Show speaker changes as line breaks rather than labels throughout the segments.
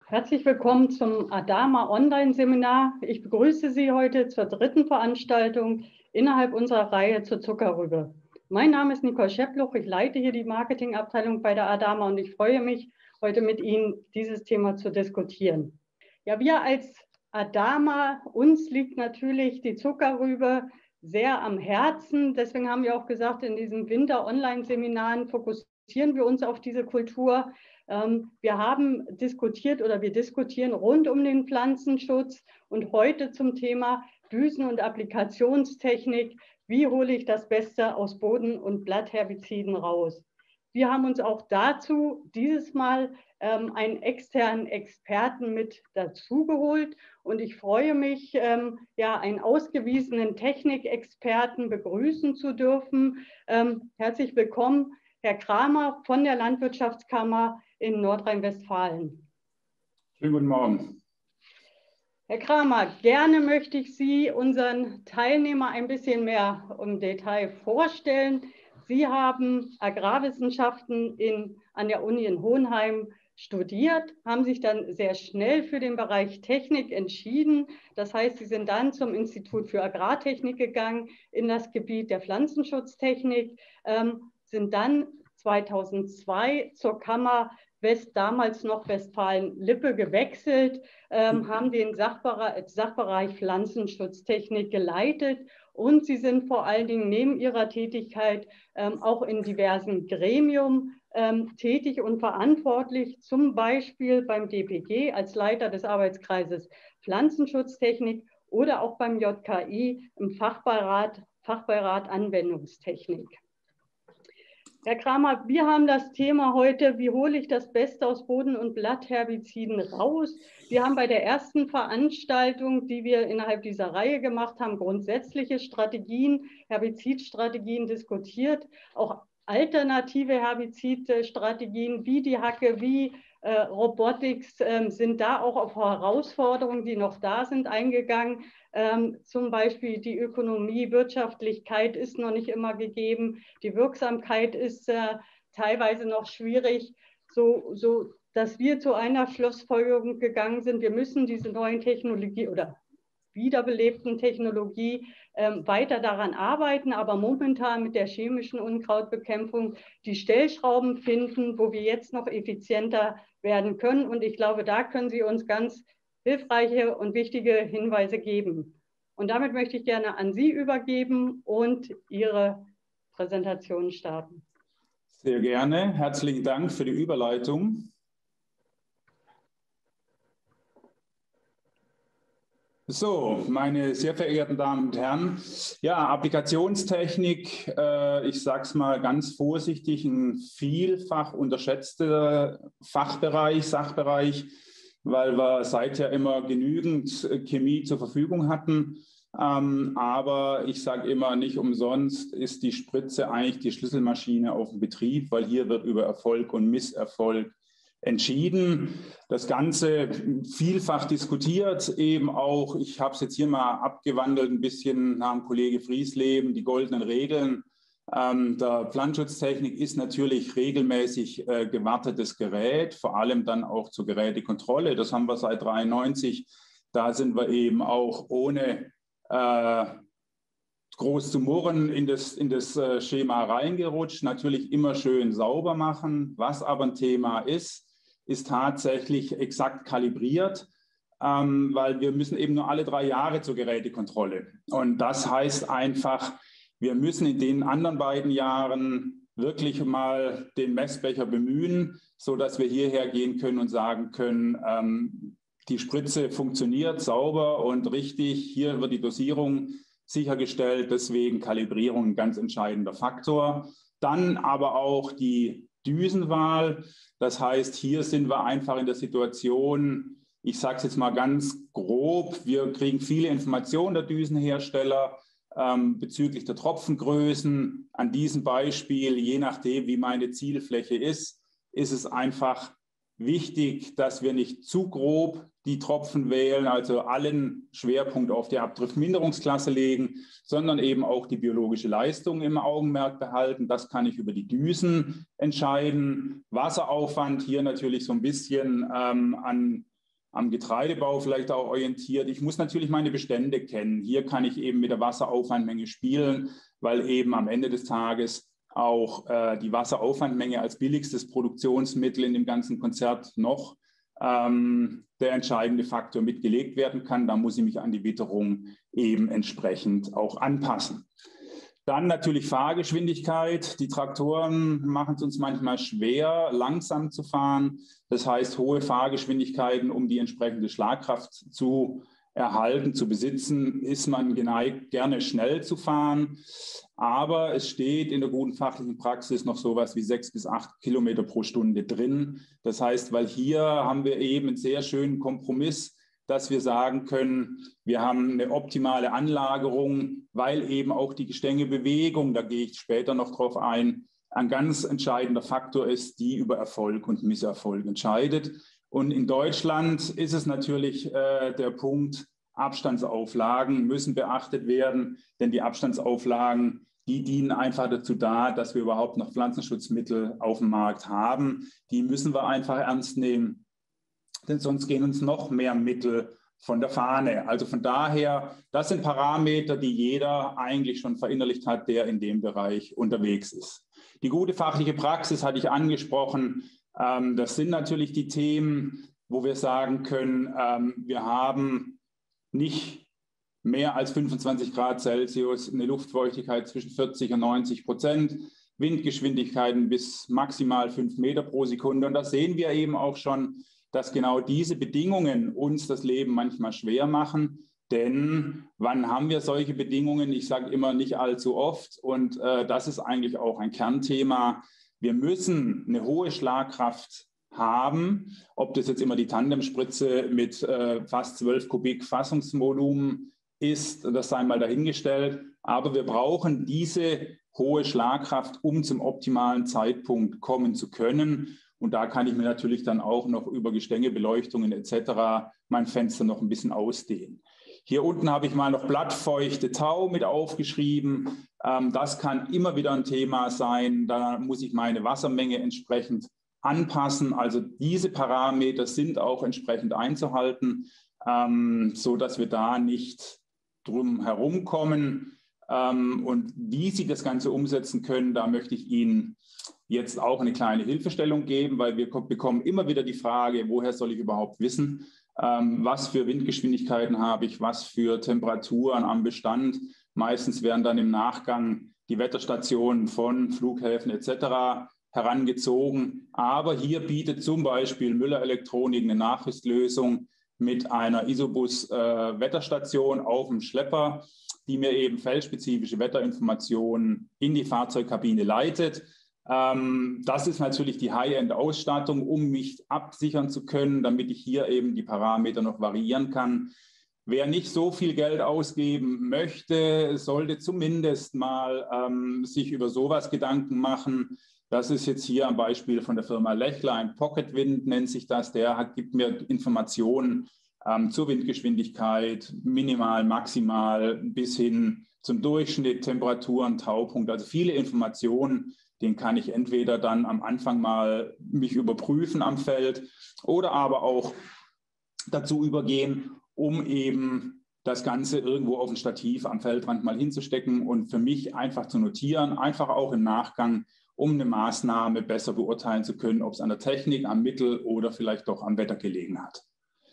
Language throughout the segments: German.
Herzlich willkommen zum ADAMA Online-Seminar. Ich begrüße Sie heute zur dritten Veranstaltung innerhalb unserer Reihe zur Zuckerrübe. Mein Name ist Nicole Schepluch, ich leite hier die Marketingabteilung bei der ADAMA und ich freue mich, heute mit Ihnen dieses Thema zu diskutieren. Ja, wir als ADAMA, uns liegt natürlich die Zuckerrübe sehr am Herzen. Deswegen haben wir auch gesagt, in diesen Winter-Online-Seminaren fokussieren wir uns auf diese Kultur. Wir haben diskutiert oder wir diskutieren rund um den Pflanzenschutz und heute zum Thema Düsen- und Applikationstechnik. Wie hole ich das Beste aus Boden- und Blattherbiziden raus? Wir haben uns auch dazu dieses Mal einen externen Experten mit dazugeholt und ich freue mich, einen ausgewiesenen Technikexperten begrüßen zu dürfen. Herzlich willkommen, Herr Kramer von der Landwirtschaftskammer in Nordrhein-Westfalen.
Schönen guten Morgen.
Herr Kramer, gerne möchte ich Sie unseren Teilnehmer ein bisschen mehr im Detail vorstellen. Sie haben Agrarwissenschaften an der Uni in Hohenheim studiert, haben sich dann sehr schnell für den Bereich Technik entschieden. Das heißt, Sie sind dann zum Institut für Agrartechnik gegangen, in das Gebiet der Pflanzenschutztechnik, sind dann 2002 zur Kammer damals noch Westfalen-Lippe gewechselt, haben den Sachbereich Pflanzenschutztechnik geleitet und Sie sind vor allen Dingen neben Ihrer Tätigkeit auch in diversen Gremien tätig und verantwortlich, zum Beispiel beim DPG als Leiter des Arbeitskreises Pflanzenschutztechnik oder auch beim JKI im Fachbeirat Anwendungstechnik. Herr Kramer, wir haben das Thema heute, wie hole ich das Beste aus Boden- und Blattherbiziden raus? Wir haben bei der ersten Veranstaltung, die wir innerhalb dieser Reihe gemacht haben, grundsätzliche Strategien, Herbizidstrategien diskutiert, auch alternative Herbizidstrategien wie die Hacke, wie Robotics sind da auch auf Herausforderungen, die noch da sind, eingegangen. Zum Beispiel die Ökonomie, Wirtschaftlichkeit ist noch nicht immer gegeben, die Wirksamkeit ist teilweise noch schwierig, so dass wir zu einer Schlussfolgerung gegangen sind, wir müssen diese neuen Technologie oder wiederbelebten Technologie weiter daran arbeiten, aber momentan mit der chemischen Unkrautbekämpfung die Stellschrauben finden, wo wir jetzt noch effizienter werden können. Und ich glaube, da können Sie uns ganz hilfreiche und wichtige Hinweise geben. Und damit möchte ich gerne an Sie übergeben und Ihre Präsentation starten.
Sehr gerne. Herzlichen Dank für die Überleitung. So, meine sehr verehrten Damen und Herren, ja, Applikationstechnik, ich sage es mal ganz vorsichtig, ein vielfach unterschätzter Sachbereich, weil wir seither immer genügend Chemie zur Verfügung hatten. Aber ich sage immer, nicht umsonst ist die Spritze eigentlich die Schlüsselmaschine auf dem Betrieb, weil hier wird über Erfolg und Misserfolg entschieden. Das Ganze vielfach diskutiert, eben auch, ich habe es jetzt hier mal abgewandelt, ein bisschen nach dem Kollege Friesleben, die goldenen Regeln der Pflanzenschutztechnik ist natürlich regelmäßig gewartetes Gerät, vor allem dann auch zur Gerätekontrolle. Das haben wir seit 1993. Da sind wir eben auch ohne groß zu murren in das Schema reingerutscht. Natürlich immer schön sauber machen. Was aber ein Thema ist tatsächlich exakt kalibriert, weil wir müssen eben nur alle 3 Jahre zur Gerätekontrolle. Und das heißt einfach, wir müssen in den anderen beiden Jahren wirklich mal den Messbecher bemühen, sodass wir hierher gehen können und sagen können, die Spritze funktioniert sauber und richtig. Hier wird die Dosierung sichergestellt, deswegen Kalibrierung ein ganz entscheidender Faktor. Dann aber auch die Düsenwahl. Das heißt, hier sind wir einfach in der Situation, ich sage es jetzt mal ganz grob, wir kriegen viele Informationen der Düsenhersteller bezüglich der Tropfengrößen. An diesem Beispiel, je nachdem, wie meine Zielfläche ist es einfach wichtig, dass wir nicht zu grob die Tropfen wählen, also allen Schwerpunkt auf die Abdruckminderungsklasse legen, sondern eben auch die biologische Leistung im Augenmerk behalten. Das kann ich über die Düsen entscheiden. Wasseraufwand hier natürlich so ein bisschen an am Getreidebau vielleicht auch orientiert. Ich muss natürlich meine Bestände kennen. Hier kann ich eben mit der Wasseraufwandmenge spielen, weil eben am Ende des Tages auch die Wasseraufwandmenge als billigstes Produktionsmittel in dem ganzen Konzert noch der entscheidende Faktor mitgelegt werden kann. Da muss ich mich an die Witterung eben entsprechend auch anpassen. Dann natürlich Fahrgeschwindigkeit. Die Traktoren machen es uns manchmal schwer, langsam zu fahren. Das heißt, hohe Fahrgeschwindigkeiten, um die entsprechende Schlagkraft zu erhalten, zu besitzen, ist man geneigt, gerne schnell zu fahren. Aber es steht in der guten fachlichen Praxis noch sowas wie 6 bis 8 Kilometer pro Stunde drin. Das heißt, weil hier haben wir eben einen sehr schönen Kompromiss, dass wir sagen können, wir haben eine optimale Anlagerung, weil eben auch die Gestängebewegung, da gehe ich später noch drauf ein ganz entscheidender Faktor ist, die über Erfolg und Misserfolg entscheidet. Und in Deutschland ist es natürlich der Punkt, Abstandsauflagen müssen beachtet werden, denn die Abstandsauflagen, die dienen einfach dazu da, dass wir überhaupt noch Pflanzenschutzmittel auf dem Markt haben. Die müssen wir einfach ernst nehmen, denn sonst gehen uns noch mehr Mittel von der Fahne. Also von daher, das sind Parameter, die jeder eigentlich schon verinnerlicht hat, der in dem Bereich unterwegs ist. Die gute fachliche Praxis hatte ich angesprochen. Das sind natürlich die Themen, wo wir sagen können, wir haben nicht mehr als 25 Grad Celsius, eine Luftfeuchtigkeit zwischen 40 und 90%, Windgeschwindigkeiten bis maximal 5 Meter pro Sekunde. Und da sehen wir eben auch schon, dass genau diese Bedingungen uns das Leben manchmal schwer machen. Denn wann haben wir solche Bedingungen? Ich sage immer nicht allzu oft. Und das ist eigentlich auch ein Kernthema. Wir müssen eine hohe Schlagkraft haben. Ob das jetzt immer die Tandemspritze mit fast 12 Kubik Fassungsvolumen ist, das sei mal dahingestellt. Aber wir brauchen diese hohe Schlagkraft, um zum optimalen Zeitpunkt kommen zu können. Und da kann ich mir natürlich dann auch noch über Gestängebeleuchtungen etc. mein Fenster noch ein bisschen ausdehnen. Hier unten habe ich mal noch blattfeuchte Tau mit aufgeschrieben. Das kann immer wieder ein Thema sein. Da muss ich meine Wassermenge entsprechend anpassen. Also diese Parameter sind auch entsprechend einzuhalten, sodass wir da nicht drum herum kommen. Und wie Sie das Ganze umsetzen können, da möchte ich Ihnen jetzt auch eine kleine Hilfestellung geben, weil wir bekommen immer wieder die Frage, woher soll ich überhaupt wissen, was für Windgeschwindigkeiten habe ich, was für Temperaturen am Bestand. Meistens werden dann im Nachgang die Wetterstationen von Flughäfen etc. herangezogen. Aber hier bietet zum Beispiel Müller Elektronik eine Nachrüstlösung mit einer Isobus-Wetterstation auf dem Schlepper, die mir eben feldspezifische Wetterinformationen in die Fahrzeugkabine leitet. Das ist natürlich die High-End-Ausstattung, um mich absichern zu können, damit ich hier eben die Parameter noch variieren kann. Wer nicht so viel Geld ausgeben möchte, sollte zumindest mal sich über sowas Gedanken machen. Das ist jetzt hier am Beispiel von der Firma Lechler, ein Pocket Wind nennt sich das. Der gibt mir Informationen zur Windgeschwindigkeit, minimal, maximal, bis hin zum Durchschnitt, Temperaturen, Taupunkt. Also viele Informationen, den kann ich entweder dann am Anfang mal mich überprüfen am Feld oder aber auch dazu übergehen, um eben das Ganze irgendwo auf ein Stativ am Feldrand mal hinzustecken und für mich einfach zu notieren, einfach auch im Nachgang, um eine Maßnahme besser beurteilen zu können, ob es an der Technik, am Mittel oder vielleicht doch am Wetter gelegen hat.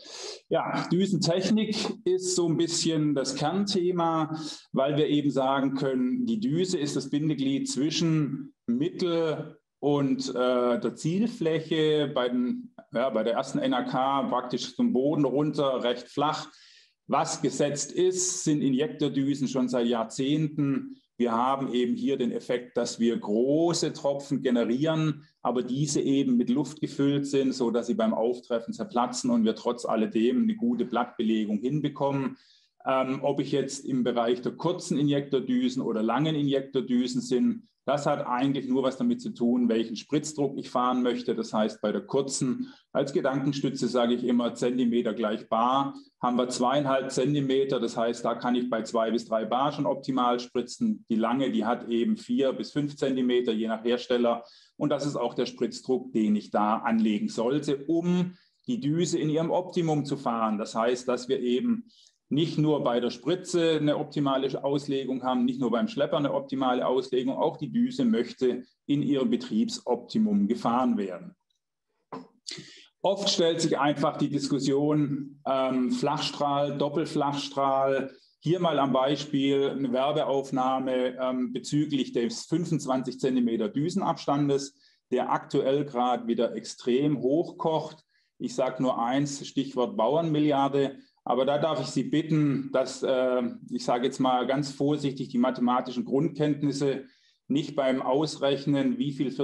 Ja, Düsentechnik ist so ein bisschen das Kernthema, weil wir eben sagen können, die Düse ist das Bindeglied zwischen Mittel und der Zielfläche bei der ersten NRK praktisch zum Boden runter, recht flach. Was gesetzt ist, sind Injektordüsen schon seit Jahrzehnten. Wir haben eben hier den Effekt, dass wir große Tropfen generieren, aber diese eben mit Luft gefüllt sind, sodass sie beim Auftreffen zerplatzen und wir trotz alledem eine gute Blattbelegung hinbekommen. Ob ich jetzt im Bereich der kurzen Injektordüsen oder langen Injektordüsen sind, das hat eigentlich nur was damit zu tun, welchen Spritzdruck ich fahren möchte. Das heißt, bei der kurzen, als Gedankenstütze sage ich immer Zentimeter gleich bar, haben wir 2,5 Zentimeter. Das heißt, da kann ich bei 2 bis 3 bar schon optimal spritzen. Die lange, die hat eben 4 bis 5 Zentimeter, je nach Hersteller. Und das ist auch der Spritzdruck, den ich da anlegen sollte, um die Düse in ihrem Optimum zu fahren. Das heißt, dass wir eben nicht nur bei der Spritze eine optimale Auslegung haben, nicht nur beim Schlepper eine optimale Auslegung, auch die Düse möchte in ihrem Betriebsoptimum gefahren werden. Oft stellt sich einfach die Diskussion Flachstrahl, Doppelflachstrahl. Hier mal am Beispiel eine Werbeaufnahme bezüglich des 25 cm Düsenabstandes, der aktuell gerade wieder extrem hochkocht. Ich sage nur eins, Stichwort Bauernmilliarde. Aber da darf ich Sie bitten, dass, ich sage jetzt mal ganz vorsichtig, die mathematischen Grundkenntnisse nicht beim Ausrechnen, wie viel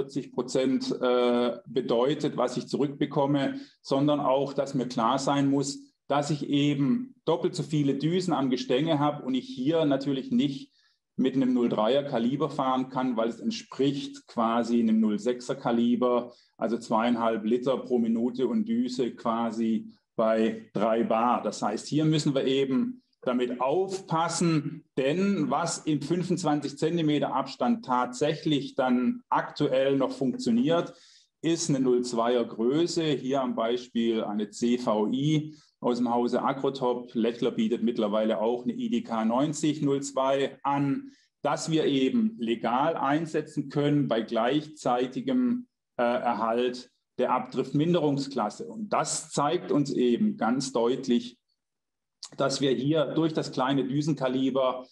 40% bedeutet, was ich zurückbekomme, sondern auch, dass mir klar sein muss, dass ich eben doppelt so viele Düsen am Gestänge habe und ich hier natürlich nicht mit einem 0,3er Kaliber fahren kann, weil es entspricht quasi einem 0,6er Kaliber, also 2,5 Liter pro Minute und Düse quasi bei 3 Bar. Das heißt, hier müssen wir eben damit aufpassen, denn was im 25 cm Abstand tatsächlich dann aktuell noch funktioniert, ist eine 0,2er Größe. Hier am Beispiel eine CVI aus dem Hause Agrotop. Lechler bietet mittlerweile auch eine IDK 9002 an, dass wir eben legal einsetzen können bei gleichzeitigem Erhalt der Abdriftminderungsklasse. Und das zeigt uns eben ganz deutlich, dass wir hier durch das kleine Düsenkaliber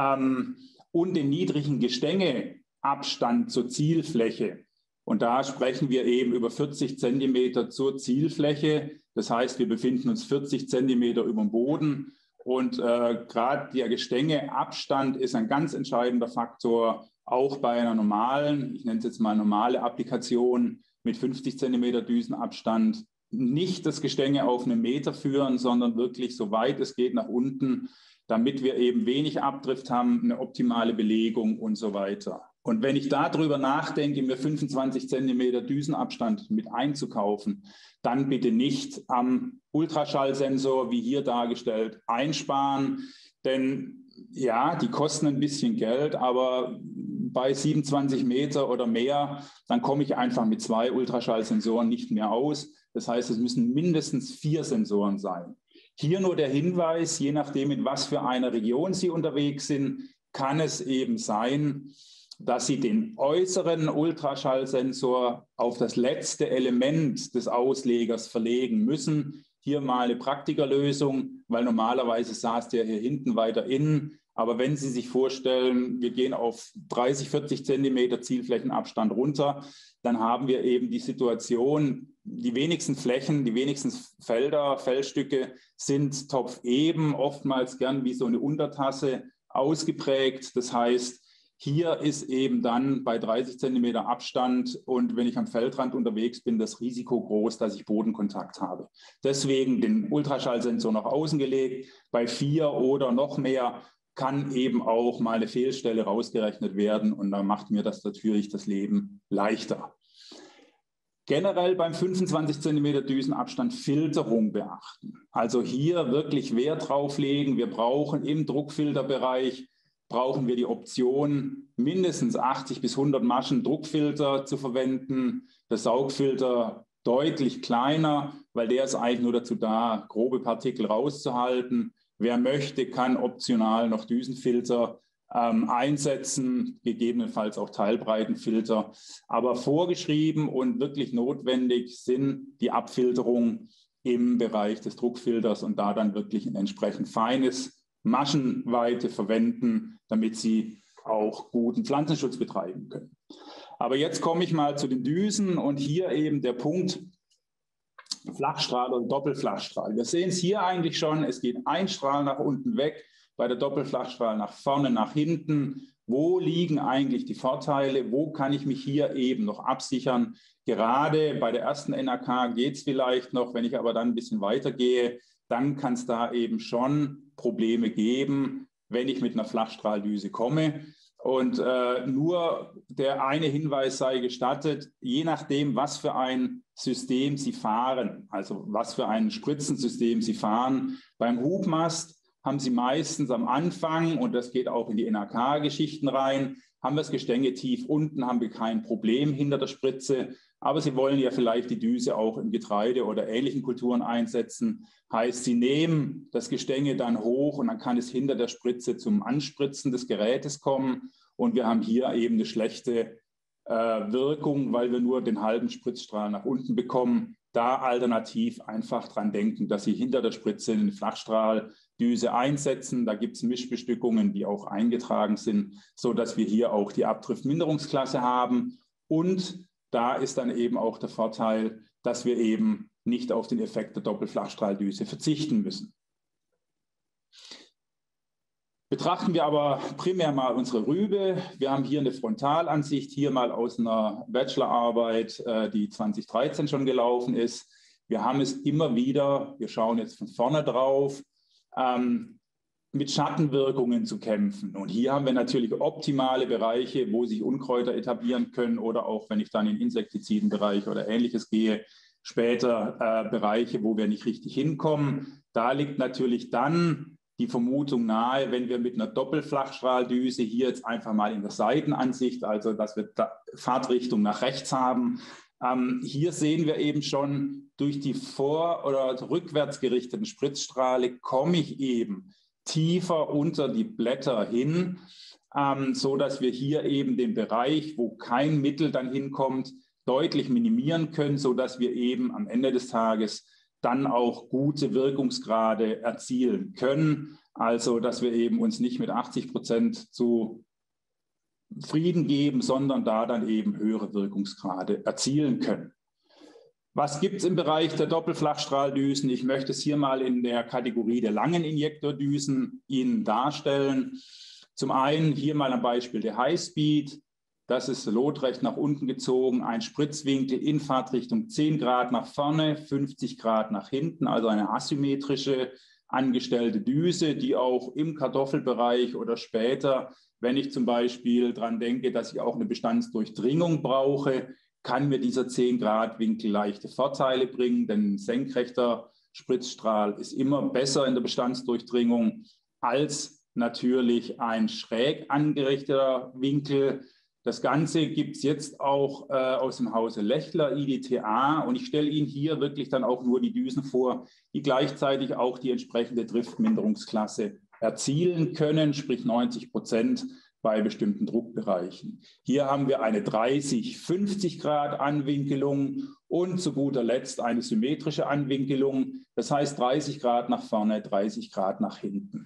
und den niedrigen Gestängeabstand zur Zielfläche, und da sprechen wir eben über 40 cm zur Zielfläche, das heißt, wir befinden uns 40 cm über dem Boden und gerade der Gestängeabstand ist ein ganz entscheidender Faktor, auch bei einer normalen, ich nenne es jetzt mal normale Applikation, mit 50 cm Düsenabstand nicht das Gestänge auf einen Meter führen, sondern wirklich so weit es geht nach unten, damit wir eben wenig Abdrift haben, eine optimale Belegung und so weiter. Und wenn ich darüber nachdenke, mir 25 cm Düsenabstand mit einzukaufen, dann bitte nicht am Ultraschallsensor, wie hier dargestellt, einsparen, denn ja, die kosten ein bisschen Geld, aber bei 27 Meter oder mehr, dann komme ich einfach mit 2 Ultraschallsensoren nicht mehr aus. Das heißt, es müssen mindestens 4 Sensoren sein. Hier nur der Hinweis, je nachdem, in was für einer Region Sie unterwegs sind, kann es eben sein, dass Sie den äußeren Ultraschallsensor auf das letzte Element des Auslegers verlegen müssen. Hier mal eine Praktikerlösung, weil normalerweise saß der hier hinten weiter innen. Aber wenn Sie sich vorstellen, wir gehen auf 30, 40 Zentimeter Zielflächenabstand runter, dann haben wir eben die Situation, die wenigsten Flächen, die wenigsten Felder, Fellstücke sind topfeben, oftmals gern wie so eine Untertasse ausgeprägt. Das heißt, hier ist eben dann bei 30 Zentimeter Abstand und wenn ich am Feldrand unterwegs bin, das Risiko groß, dass ich Bodenkontakt habe. Deswegen den Ultraschallsensor nach außen gelegt. Bei 4 oder noch mehr kann eben auch mal eine Fehlstelle rausgerechnet werden und dann macht mir das natürlich das Leben leichter. Generell beim 25 cm Düsenabstand Filterung beachten. Also hier wirklich Wert drauf legen. Wir brauchen im Druckfilterbereich brauchen wir die Option, mindestens 80 bis 100 Maschen Druckfilter zu verwenden. Der Saugfilter deutlich kleiner, weil der ist eigentlich nur dazu da, grobe Partikel rauszuhalten. Wer möchte, kann optional noch Düsenfilter einsetzen, gegebenenfalls auch Teilbreitenfilter. Aber vorgeschrieben und wirklich notwendig sind die Abfilterung im Bereich des Druckfilters und da dann wirklich ein entsprechend feines Maschenweite verwenden, damit Sie auch guten Pflanzenschutz betreiben können. Aber jetzt komme ich mal zu den Düsen und hier eben der Punkt Flachstrahl und Doppelflachstrahl. Wir sehen es hier eigentlich schon, es geht ein Strahl nach unten weg, bei der Doppelflachstrahl nach vorne, nach hinten. Wo liegen eigentlich die Vorteile? Wo kann ich mich hier eben noch absichern? Gerade bei der ersten NRK geht es vielleicht noch, wenn ich aber dann ein bisschen weiter gehe, dann kann es da eben schon Probleme geben, wenn ich mit einer Flachstrahldüse komme. Und nur der eine Hinweis sei gestattet, je nachdem, was für ein System Sie fahren, also was für ein Spritzensystem Sie fahren. Beim Hubmast haben Sie meistens am Anfang, und das geht auch in die NRK-Geschichten rein, haben wir das Gestänge tief unten, haben wir kein Problem hinter der Spritze. Aber Sie wollen ja vielleicht die Düse auch im Getreide oder ähnlichen Kulturen einsetzen. Heißt, Sie nehmen das Gestänge dann hoch und dann kann es hinter der Spritze zum Anspritzen des Gerätes kommen. Und wir haben hier eben eine schlechte Wirkung, weil wir nur den halben Spritzstrahl nach unten bekommen. Da alternativ einfach dran denken, dass Sie hinter der Spritze eine Flachstrahldüse einsetzen. Da gibt es Mischbestückungen, die auch eingetragen sind, sodass wir hier auch die Abdriftminderungsklasse haben. Und da ist dann eben auch der Vorteil, dass wir eben nicht auf den Effekt der Doppelflachstrahldüse verzichten müssen. Betrachten wir aber primär mal unsere Rübe. Wir haben hier eine Frontalansicht, hier mal aus einer Bachelorarbeit, die 2013 schon gelaufen ist. Wir haben es immer wieder, wir schauen jetzt von vorne drauf, mit Schattenwirkungen zu kämpfen. Und hier haben wir natürlich optimale Bereiche, wo sich Unkräuter etablieren können oder auch, wenn ich dann in den Insektizidenbereich oder Ähnliches gehe, später Bereiche, wo wir nicht richtig hinkommen. Da liegt natürlich dann die Vermutung nahe, wenn wir mit einer Doppelflachstrahldüse hier jetzt einfach mal in der Seitenansicht, also dass wir Fahrtrichtung nach rechts haben, hier sehen wir eben schon, durch die vor- oder rückwärts gerichteten Spritzstrahle komme ich eben tiefer unter die Blätter hin, so dass wir hier eben den Bereich, wo kein Mittel dann hinkommt, deutlich minimieren können, so dass wir eben am Ende des Tages dann auch gute Wirkungsgrade erzielen können. Also, dass wir eben uns nicht mit 80% zufrieden geben, sondern da dann eben höhere Wirkungsgrade erzielen können. Was gibt es im Bereich der Doppelflachstrahldüsen? Ich möchte es hier mal in der Kategorie der langen Injektordüsen Ihnen darstellen. Zum einen hier mal ein Beispiel der Highspeed. Das ist lotrecht nach unten gezogen, ein Spritzwinkel in Fahrtrichtung 10 Grad nach vorne, 50 Grad nach hinten, also eine asymmetrische angestellte Düse, die auch im Kartoffelbereich oder später, wenn ich zum Beispiel daran denke, dass ich auch eine Bestandsdurchdringung brauche, kann mir dieser 10-Grad-Winkel leichte Vorteile bringen, denn ein senkrechter Spritzstrahl ist immer besser in der Bestandsdurchdringung als natürlich ein schräg angerichteter Winkel. Das Ganze gibt es jetzt auch aus dem Hause Lechler, IDTA, und ich stelle Ihnen hier wirklich dann auch nur die Düsen vor, die gleichzeitig auch die entsprechende Driftminderungsklasse erzielen können, sprich 90% bei bestimmten Druckbereichen. Hier haben wir eine 30-50 Grad Anwinkelung und zu guter Letzt eine symmetrische Anwinkelung, das heißt 30 Grad nach vorne, 30 Grad nach hinten.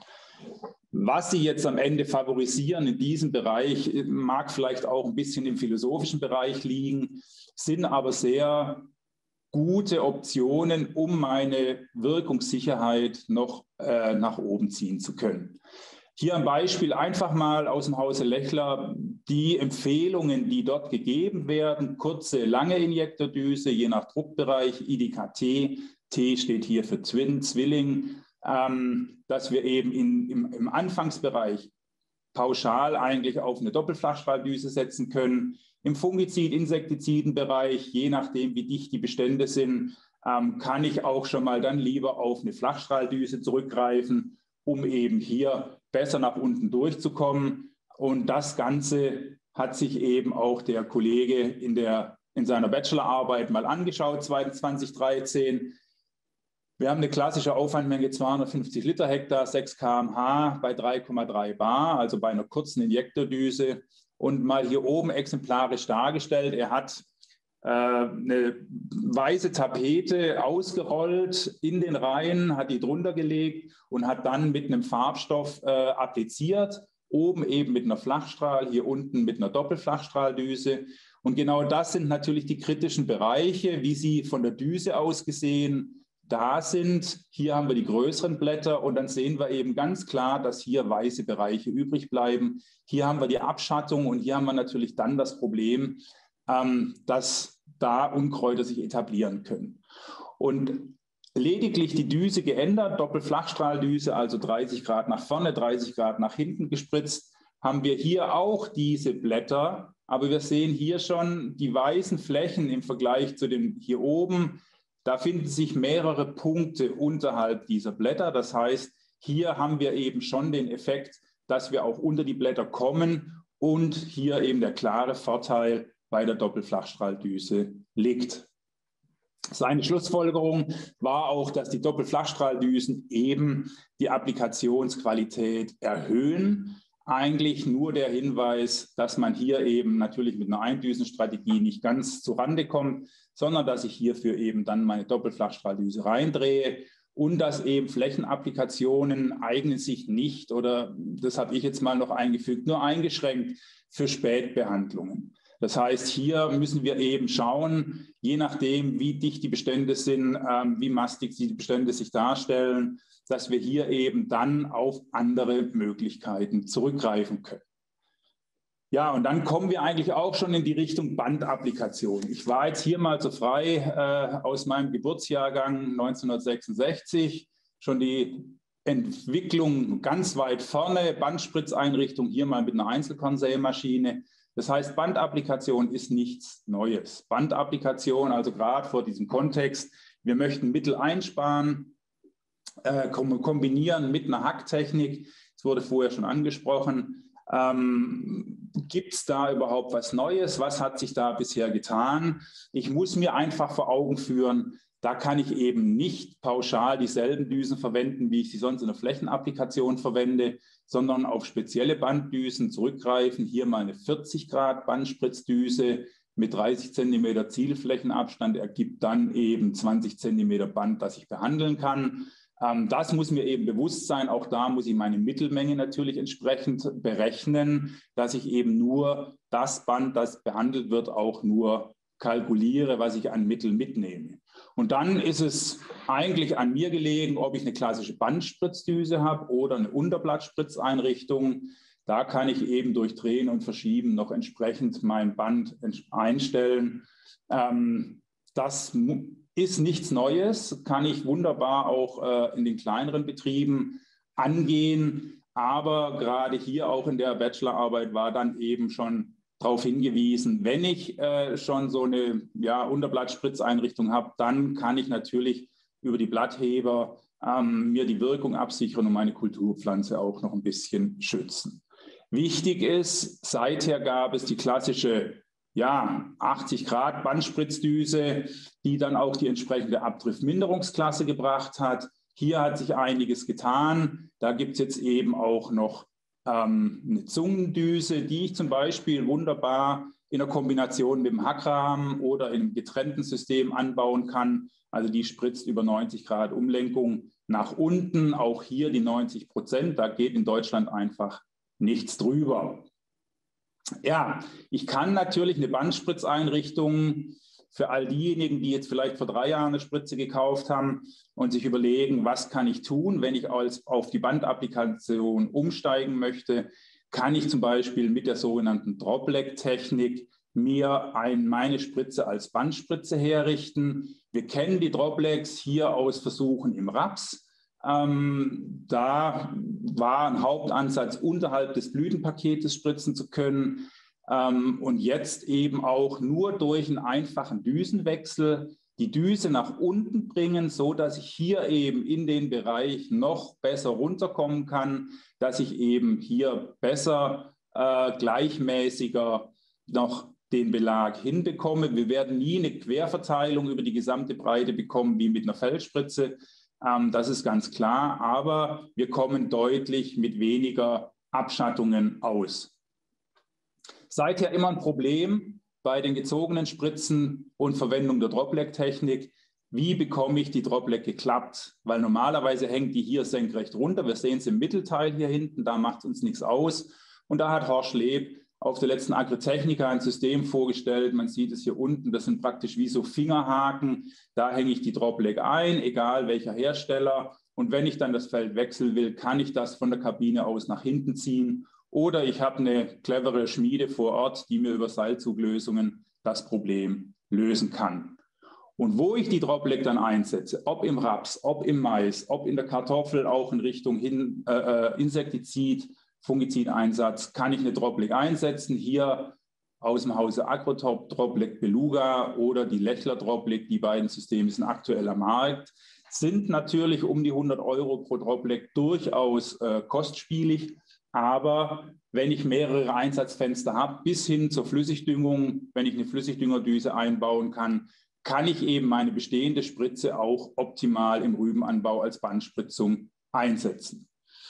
Was Sie jetzt am Ende favorisieren in diesem Bereich, mag vielleicht auch ein bisschen im philosophischen Bereich liegen, sind aber sehr gute Optionen, um meine Wirkungssicherheit noch nach oben ziehen zu können. Hier ein Beispiel einfach mal aus dem Hause Lechler, die Empfehlungen, die dort gegeben werden, kurze, lange Injektordüse, je nach Druckbereich, IDKT, T steht hier für Zwilling, dass wir eben im Anfangsbereich pauschal eigentlich auf eine Doppelflachstrahldüse setzen können. Im Fungizid-Insektizidenbereich, je nachdem wie dicht die Bestände sind, kann ich auch schon mal dann lieber auf eine Flachstrahldüse zurückgreifen, um eben hier besser nach unten durchzukommen. Und das Ganze hat sich eben auch der Kollege in seiner Bachelorarbeit mal angeschaut, 2013. Wir haben eine klassische Aufwandmenge 250 Liter Hektar, 6 km/h bei 3,3 bar, also bei einer kurzen Injektordüse. Und mal hier oben exemplarisch dargestellt, er hat eine weiße Tapete ausgerollt in den Reihen, hat die drunter gelegt und hat dann mit einem Farbstoff appliziert, oben eben mit einer Flachstrahl, hier unten mit einer Doppelflachstrahldüse. Und genau das sind natürlich die kritischen Bereiche, wie sie von der Düse aus gesehen da sind. Hier haben wir die größeren Blätter und dann sehen wir eben ganz klar, dass hier weiße Bereiche übrig bleiben. Hier haben wir die Abschattung und hier haben wir natürlich dann das Problem, dass da Unkräuter sich etablieren können. Und lediglich die Düse geändert, Doppelflachstrahldüse, also 30 Grad nach vorne, 30 Grad nach hinten gespritzt, haben wir hier auch diese Blätter, aber wir sehen hier schon die weißen Flächen im Vergleich zu dem hier oben. Da finden sich mehrere Punkte unterhalb dieser Blätter. Das heißt, hier haben wir eben schon den Effekt, dass wir auch unter die Blätter kommen und hier eben der klare Vorteil, bei der Doppelflachstrahldüse liegt. Seine Schlussfolgerung war auch, dass die Doppelflachstrahldüsen eben die Applikationsqualität erhöhen. Eigentlich nur der Hinweis, dass man hier eben natürlich mit einer Eindüsenstrategie nicht ganz zurande kommt, sondern dass ich hierfür eben dann meine Doppelflachstrahldüse reindrehe und dass eben Flächenapplikationen eignen sich nicht, oder das habe ich jetzt mal noch eingefügt, nur eingeschränkt für Spätbehandlungen. Das heißt, hier müssen wir eben schauen, je nachdem, wie dicht die Bestände sind, wie mastig die Bestände sich darstellen, dass wir hier eben dann auf andere Möglichkeiten zurückgreifen können. Ja, und dann kommen wir eigentlich auch schon in die Richtung Bandapplikation. Ich war jetzt hier mal so frei aus meinem Geburtsjahrgang 1966, schon die Entwicklung ganz weit vorne, Bandspritzeinrichtung hier mal mit einer Einzelkornsämaschine. Das heißt, Bandapplikation ist nichts Neues. Bandapplikation, also gerade vor diesem Kontext, wir möchten Mittel einsparen, kombinieren mit einer Hacktechnik. Das wurde vorher schon angesprochen. Gibt es da überhaupt was Neues? Was hat sich da bisher getan? Ich muss mir einfach vor Augen führen, da kann ich eben nicht pauschal dieselben Düsen verwenden, wie ich sie sonst in der Flächenapplikation verwende, sondern auf spezielle Banddüsen zurückgreifen. Hier mal eine 40 Grad Bandspritzdüse mit 30 cm Zielflächenabstand ergibt dann eben 20 cm Band, das ich behandeln kann. Das muss mir eben bewusst sein. Auch da muss ich meine Mittelmenge natürlich entsprechend berechnen, dass ich eben nur das Band, das behandelt wird, auch nur kalkuliere, was ich an Mittel mitnehme. Und dann ist es eigentlich an mir gelegen, ob ich eine klassische Bandspritzdüse habe oder eine Unterblattspritzeinrichtung. Da kann ich eben durch Drehen und Verschieben noch entsprechend mein Band einstellen. Das ist nichts Neues, kann ich wunderbar auch in den kleineren Betrieben angehen. Aber gerade hier auch in der Bachelorarbeit war dann eben schon darauf hingewiesen, wenn ich schon so eine Unterblattspritzeinrichtung habe, dann kann ich natürlich über die Blattheber mir die Wirkung absichern und meine Kulturpflanze auch noch ein bisschen schützen. Wichtig ist, seither gab es die klassische 80 Grad Bandspritzdüse, die dann auch die entsprechende Abdriftminderungsklasse gebracht hat. Hier hat sich einiges getan. Da gibt es jetzt eben auch noch eine Zungendüse, die ich zum Beispiel wunderbar in der Kombination mit dem Hackrahmen oder in einem getrennten System anbauen kann. Also die spritzt über 90 Grad Umlenkung nach unten. Auch hier die 90%. Da geht in Deutschland einfach nichts drüber. Ja, ich kann natürlich eine Bandspritzeinrichtung für all diejenigen, die jetzt vielleicht vor 3 Jahren eine Spritze gekauft haben und sich überlegen, was kann ich tun, wenn ich auf die Bandapplikation umsteigen möchte, kann ich zum Beispiel mit der sogenannten Dropleg-Technik mir meine Spritze als Bandspritze herrichten. Wir kennen die Droplegs hier aus Versuchen im Raps. Da war ein Hauptansatz, unterhalb des Blütenpaketes spritzen zu können. Und jetzt eben auch nur durch einen einfachen Düsenwechsel die Düse nach unten bringen, so dass ich hier eben in den Bereich noch besser runterkommen kann, dass ich eben hier besser, gleichmäßiger noch den Belag hinbekomme. Wir werden nie eine Querverteilung über die gesamte Breite bekommen wie mit einer Feldspritze. Das ist ganz klar, aber wir kommen deutlich mit weniger Abschattungen aus. Seither immer ein Problem bei den gezogenen Spritzen und Verwendung der Dropleg-Technik. Wie bekomme ich die Dropleg geklappt? Weil normalerweise hängt die hier senkrecht runter. Wir sehen es im Mittelteil hier hinten, da macht es uns nichts aus. Und da hat Horst Leb auf der letzten Agritechnica ein System vorgestellt. Man sieht es hier unten, das sind praktisch wie so Fingerhaken. Da hänge ich die Dropleg ein, egal welcher Hersteller. Und wenn ich dann das Feld wechseln will, kann ich das von der Kabine aus nach hinten ziehen. Oder ich habe eine clevere Schmiede vor Ort, die mir über Seilzuglösungen das Problem lösen kann. Und wo ich die Dropleg dann einsetze, ob im Raps, ob im Mais, ob in der Kartoffel, auch in Richtung Insektizid, Fungizideinsatz, kann ich eine Dropleg einsetzen. Hier aus dem Hause Agrotop, Dropleg Beluga oder die Lechler Dropleg, die beiden Systeme sind aktuell am Markt, sind natürlich um die 100 € pro Dropleg durchaus kostspielig. Aber wenn ich mehrere Einsatzfenster habe, bis hin zur Flüssigdüngung, wenn ich eine Flüssigdüngerdüse einbauen kann, kann ich eben meine bestehende Spritze auch optimal im Rübenanbau als Bandspritzung einsetzen.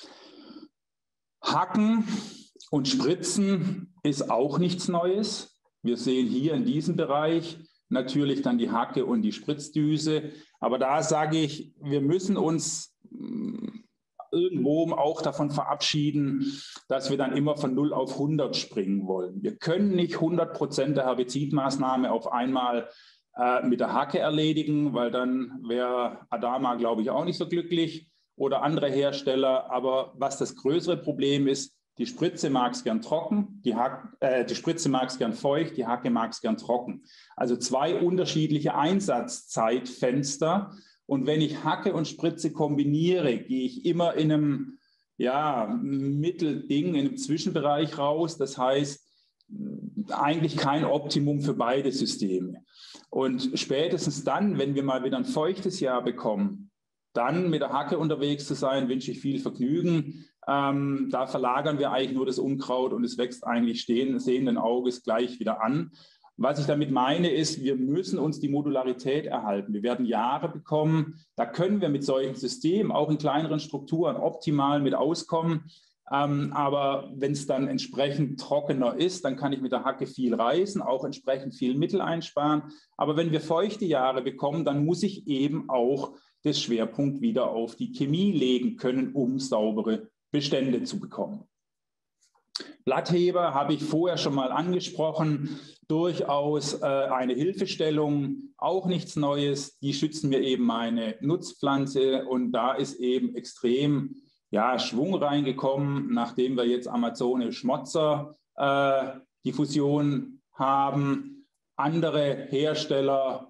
Hacken und Spritzen ist auch nichts Neues. Wir sehen hier in diesem Bereich natürlich dann die Hacke und die Spritzdüse. Aber da sage ich, wir müssen uns irgendwo auch davon verabschieden, dass wir dann immer von 0 auf 100 springen wollen. Wir können nicht 100% der Herbizidmaßnahme auf einmal mit der Hacke erledigen, weil dann wäre Adama, glaube ich, auch nicht so glücklich oder andere Hersteller. Aber was das größere Problem ist, die Spritze mag es gern trocken, die Spritze mag es gern feucht, die Hacke mag es gern trocken. Also 2 unterschiedliche Einsatzzeitfenster. Und wenn ich Hacke und Spritze kombiniere, gehe ich immer in einem Mittelding, in einem Zwischenbereich raus. Das heißt, eigentlich kein Optimum für beide Systeme. Und spätestens dann, wenn wir mal wieder ein feuchtes Jahr bekommen, dann mit der Hacke unterwegs zu sein, wünsche ich viel Vergnügen. Da verlagern wir eigentlich nur das Unkraut und es wächst eigentlich sehenden Auges gleich wieder an. Was ich damit meine, ist, wir müssen uns die Modularität erhalten. Wir werden Jahre bekommen, da können wir mit solchen Systemen auch in kleineren Strukturen optimal mit auskommen. Aber wenn es dann entsprechend trockener ist, dann kann ich mit der Hacke viel reißen, auch entsprechend viel Mittel einsparen. Aber wenn wir feuchte Jahre bekommen, dann muss ich eben auch den Schwerpunkt wieder auf die Chemie legen können, um saubere Bestände zu bekommen. Blattheber habe ich vorher schon mal angesprochen, durchaus eine Hilfestellung, auch nichts Neues. Die schützen mir eben meine Nutzpflanze und da ist eben extrem Schwung reingekommen, nachdem wir jetzt Amazone-Schmotzer Diffusion haben. Andere Hersteller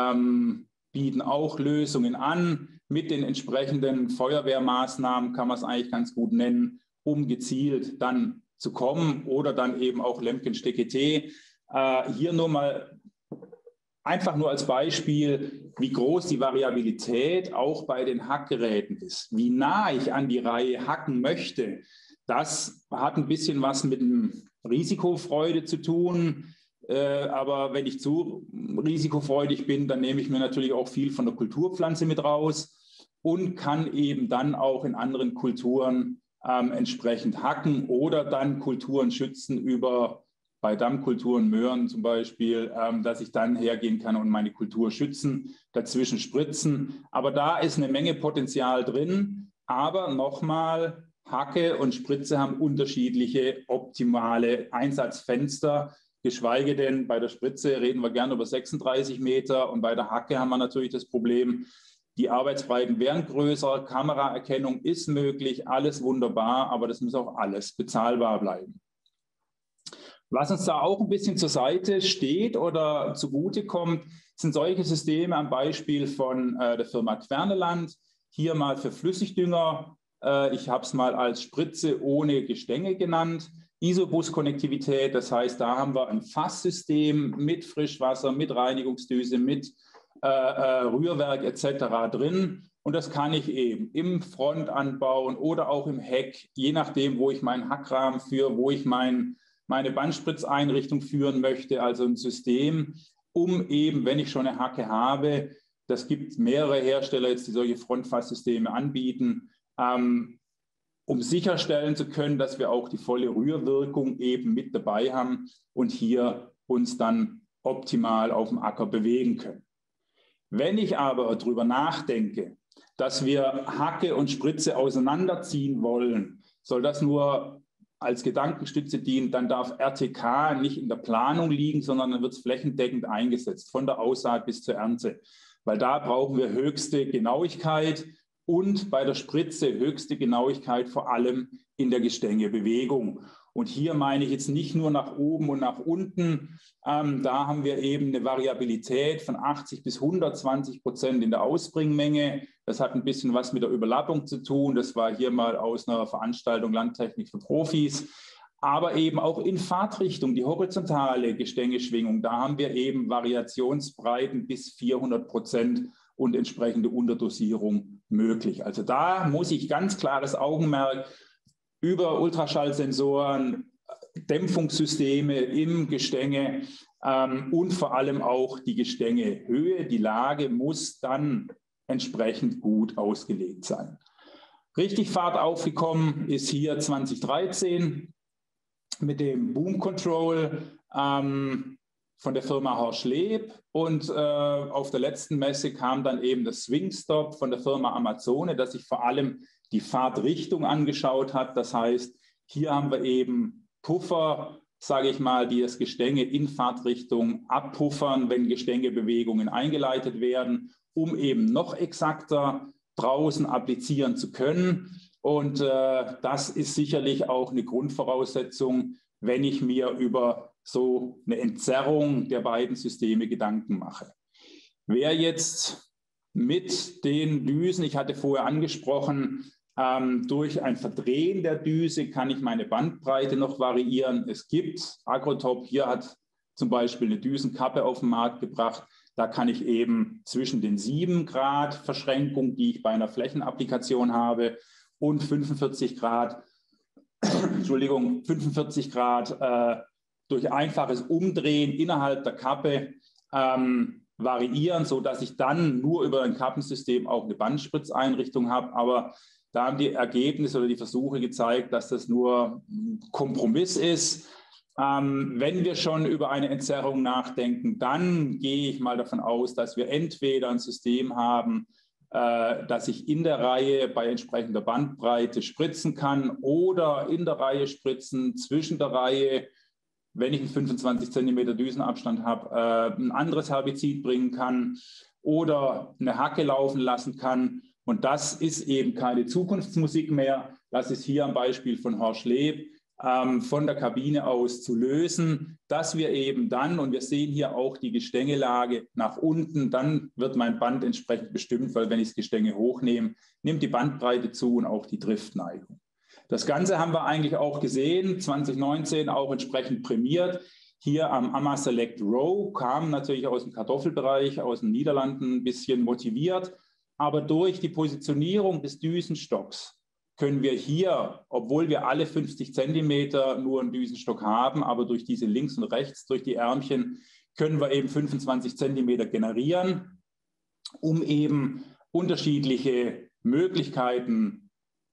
bieten auch Lösungen an. Mit den entsprechenden Feuerwehrmaßnahmen kann man es eigentlich ganz gut nennen, um gezielt dann zu kommen oder dann eben auch Lemken-Stekete. Hier nur mal einfach nur als Beispiel, wie groß die Variabilität auch bei den Hackgeräten ist. Wie nah ich an die Reihe hacken möchte, das hat ein bisschen was mit dem Risikofreude zu tun. Aber wenn ich zu risikofreudig bin, dann nehme ich mir natürlich auch viel von der Kulturpflanze mit raus und kann eben dann auch in anderen Kulturen entsprechend hacken oder dann Kulturen schützen über bei Dammkulturen, Möhren zum Beispiel, dass ich dann hergehen kann und meine Kultur schützen, dazwischen spritzen. Aber da ist eine Menge Potenzial drin. Aber nochmal, Hacke und Spritze haben unterschiedliche optimale Einsatzfenster. Geschweige denn, bei der Spritze reden wir gerne über 36 Meter und bei der Hacke haben wir natürlich das Problem, die Arbeitsbreiten werden größer, Kameraerkennung ist möglich, alles wunderbar, aber das muss auch alles bezahlbar bleiben. Was uns da auch ein bisschen zur Seite steht oder zugutekommt, sind solche Systeme am Beispiel von der Firma Querneland. Hier mal für Flüssigdünger. Ich habe es mal als Spritze ohne Gestänge genannt. Isobus-Konnektivität, das heißt, da haben wir ein Fasssystem mit Frischwasser, mit Reinigungsdüse, mit Rührwerk etc. drin. Und das kann ich eben im Front anbauen oder auch im Heck, je nachdem, wo ich meinen Hackrahmen führe, wo ich meine Bandspritzeinrichtung führen möchte, also ein System, um eben, wenn ich schon eine Hacke habe, das gibt mehrere Hersteller jetzt, die solche Frontfasssysteme anbieten, um sicherstellen zu können, dass wir auch die volle Rührwirkung eben mit dabei haben und hier uns dann optimal auf dem Acker bewegen können. Wenn ich aber darüber nachdenke, dass wir Hacke und Spritze auseinanderziehen wollen, soll das nur als Gedankenstütze dienen, dann darf RTK nicht in der Planung liegen, sondern dann wird es flächendeckend eingesetzt, von der Aussaat bis zur Ernte. Weil da brauchen wir höchste Genauigkeit und bei der Spritze höchste Genauigkeit, vor allem in der Gestängebewegung. Und hier meine ich jetzt nicht nur nach oben und nach unten. Da haben wir eben eine Variabilität von 80 bis 120% in der Ausbringmenge. Das hat ein bisschen was mit der Überlappung zu tun. Das war hier mal aus einer Veranstaltung Landtechnik für Profis. Aber eben auch in Fahrtrichtung, die horizontale Gestängeschwingung, da haben wir eben Variationsbreiten bis 400% und entsprechende Unterdosierung möglich. Also da muss ich ganz klares Augenmerk über Ultraschallsensoren, Dämpfungssysteme im Gestänge und vor allem auch die Gestänge-Höhe, die Lage muss dann entsprechend gut ausgelegt sein. Richtig Fahrt aufgekommen ist hier 2013 mit dem Boom Control von der Firma Horsch Leb und auf der letzten Messe kam dann eben das Swing Stop von der Firma Amazone, das sich vor allem die Fahrtrichtung angeschaut hat. Das heißt, hier haben wir eben Puffer, sage ich mal, die das Gestänge in Fahrtrichtung abpuffern, wenn Gestängebewegungen eingeleitet werden, um eben noch exakter draußen applizieren zu können. Und das ist sicherlich auch eine Grundvoraussetzung, wenn ich mir über so eine Entzerrung der beiden Systeme Gedanken mache. Wer jetzt mit den Düsen, ich hatte vorher angesprochen, durch ein Verdrehen der Düse kann ich meine Bandbreite noch variieren. Es gibt, Agrotop hier hat zum Beispiel eine Düsenkappe auf den Markt gebracht. Da kann ich eben zwischen den 7 Grad Verschränkung, die ich bei einer Flächenapplikation habe, und 45 Grad, Entschuldigung, 45 Grad durch einfaches Umdrehen innerhalb der Kappe variieren, sodass ich dann nur über ein Kappensystem auch eine Bandspritzeinrichtung habe. Aber da haben die Ergebnisse oder die Versuche gezeigt, dass das nur ein Kompromiss ist. Wenn wir schon über eine Entzerrung nachdenken, dann gehe ich mal davon aus, dass wir entweder ein System haben, dass ich in der Reihe bei entsprechender Bandbreite spritzen kann oder in der Reihe spritzen, zwischen der Reihe, wenn ich einen 25 cm Düsenabstand habe, ein anderes Herbizid bringen kann oder eine Hacke laufen lassen kann. Und das ist eben keine Zukunftsmusik mehr. Das ist hier am Beispiel von Horsch Leb von der Kabine aus zu lösen, dass wir eben dann, und wir sehen hier auch die Gestängelage nach unten, dann wird mein Band entsprechend bestimmt, weil wenn ich das Gestänge hochnehme, nimmt die Bandbreite zu und auch die Driftneigung. Das Ganze haben wir eigentlich auch gesehen, 2019 auch entsprechend prämiert. Hier am AMA Select Row kam natürlich aus dem Kartoffelbereich, aus den Niederlanden ein bisschen motiviert. Aber durch die Positionierung des Düsenstocks können wir hier, obwohl wir alle 50 Zentimeter nur einen Düsenstock haben, aber durch diese links und rechts, durch die Ärmchen, können wir eben 25 Zentimeter generieren, um eben unterschiedliche Möglichkeiten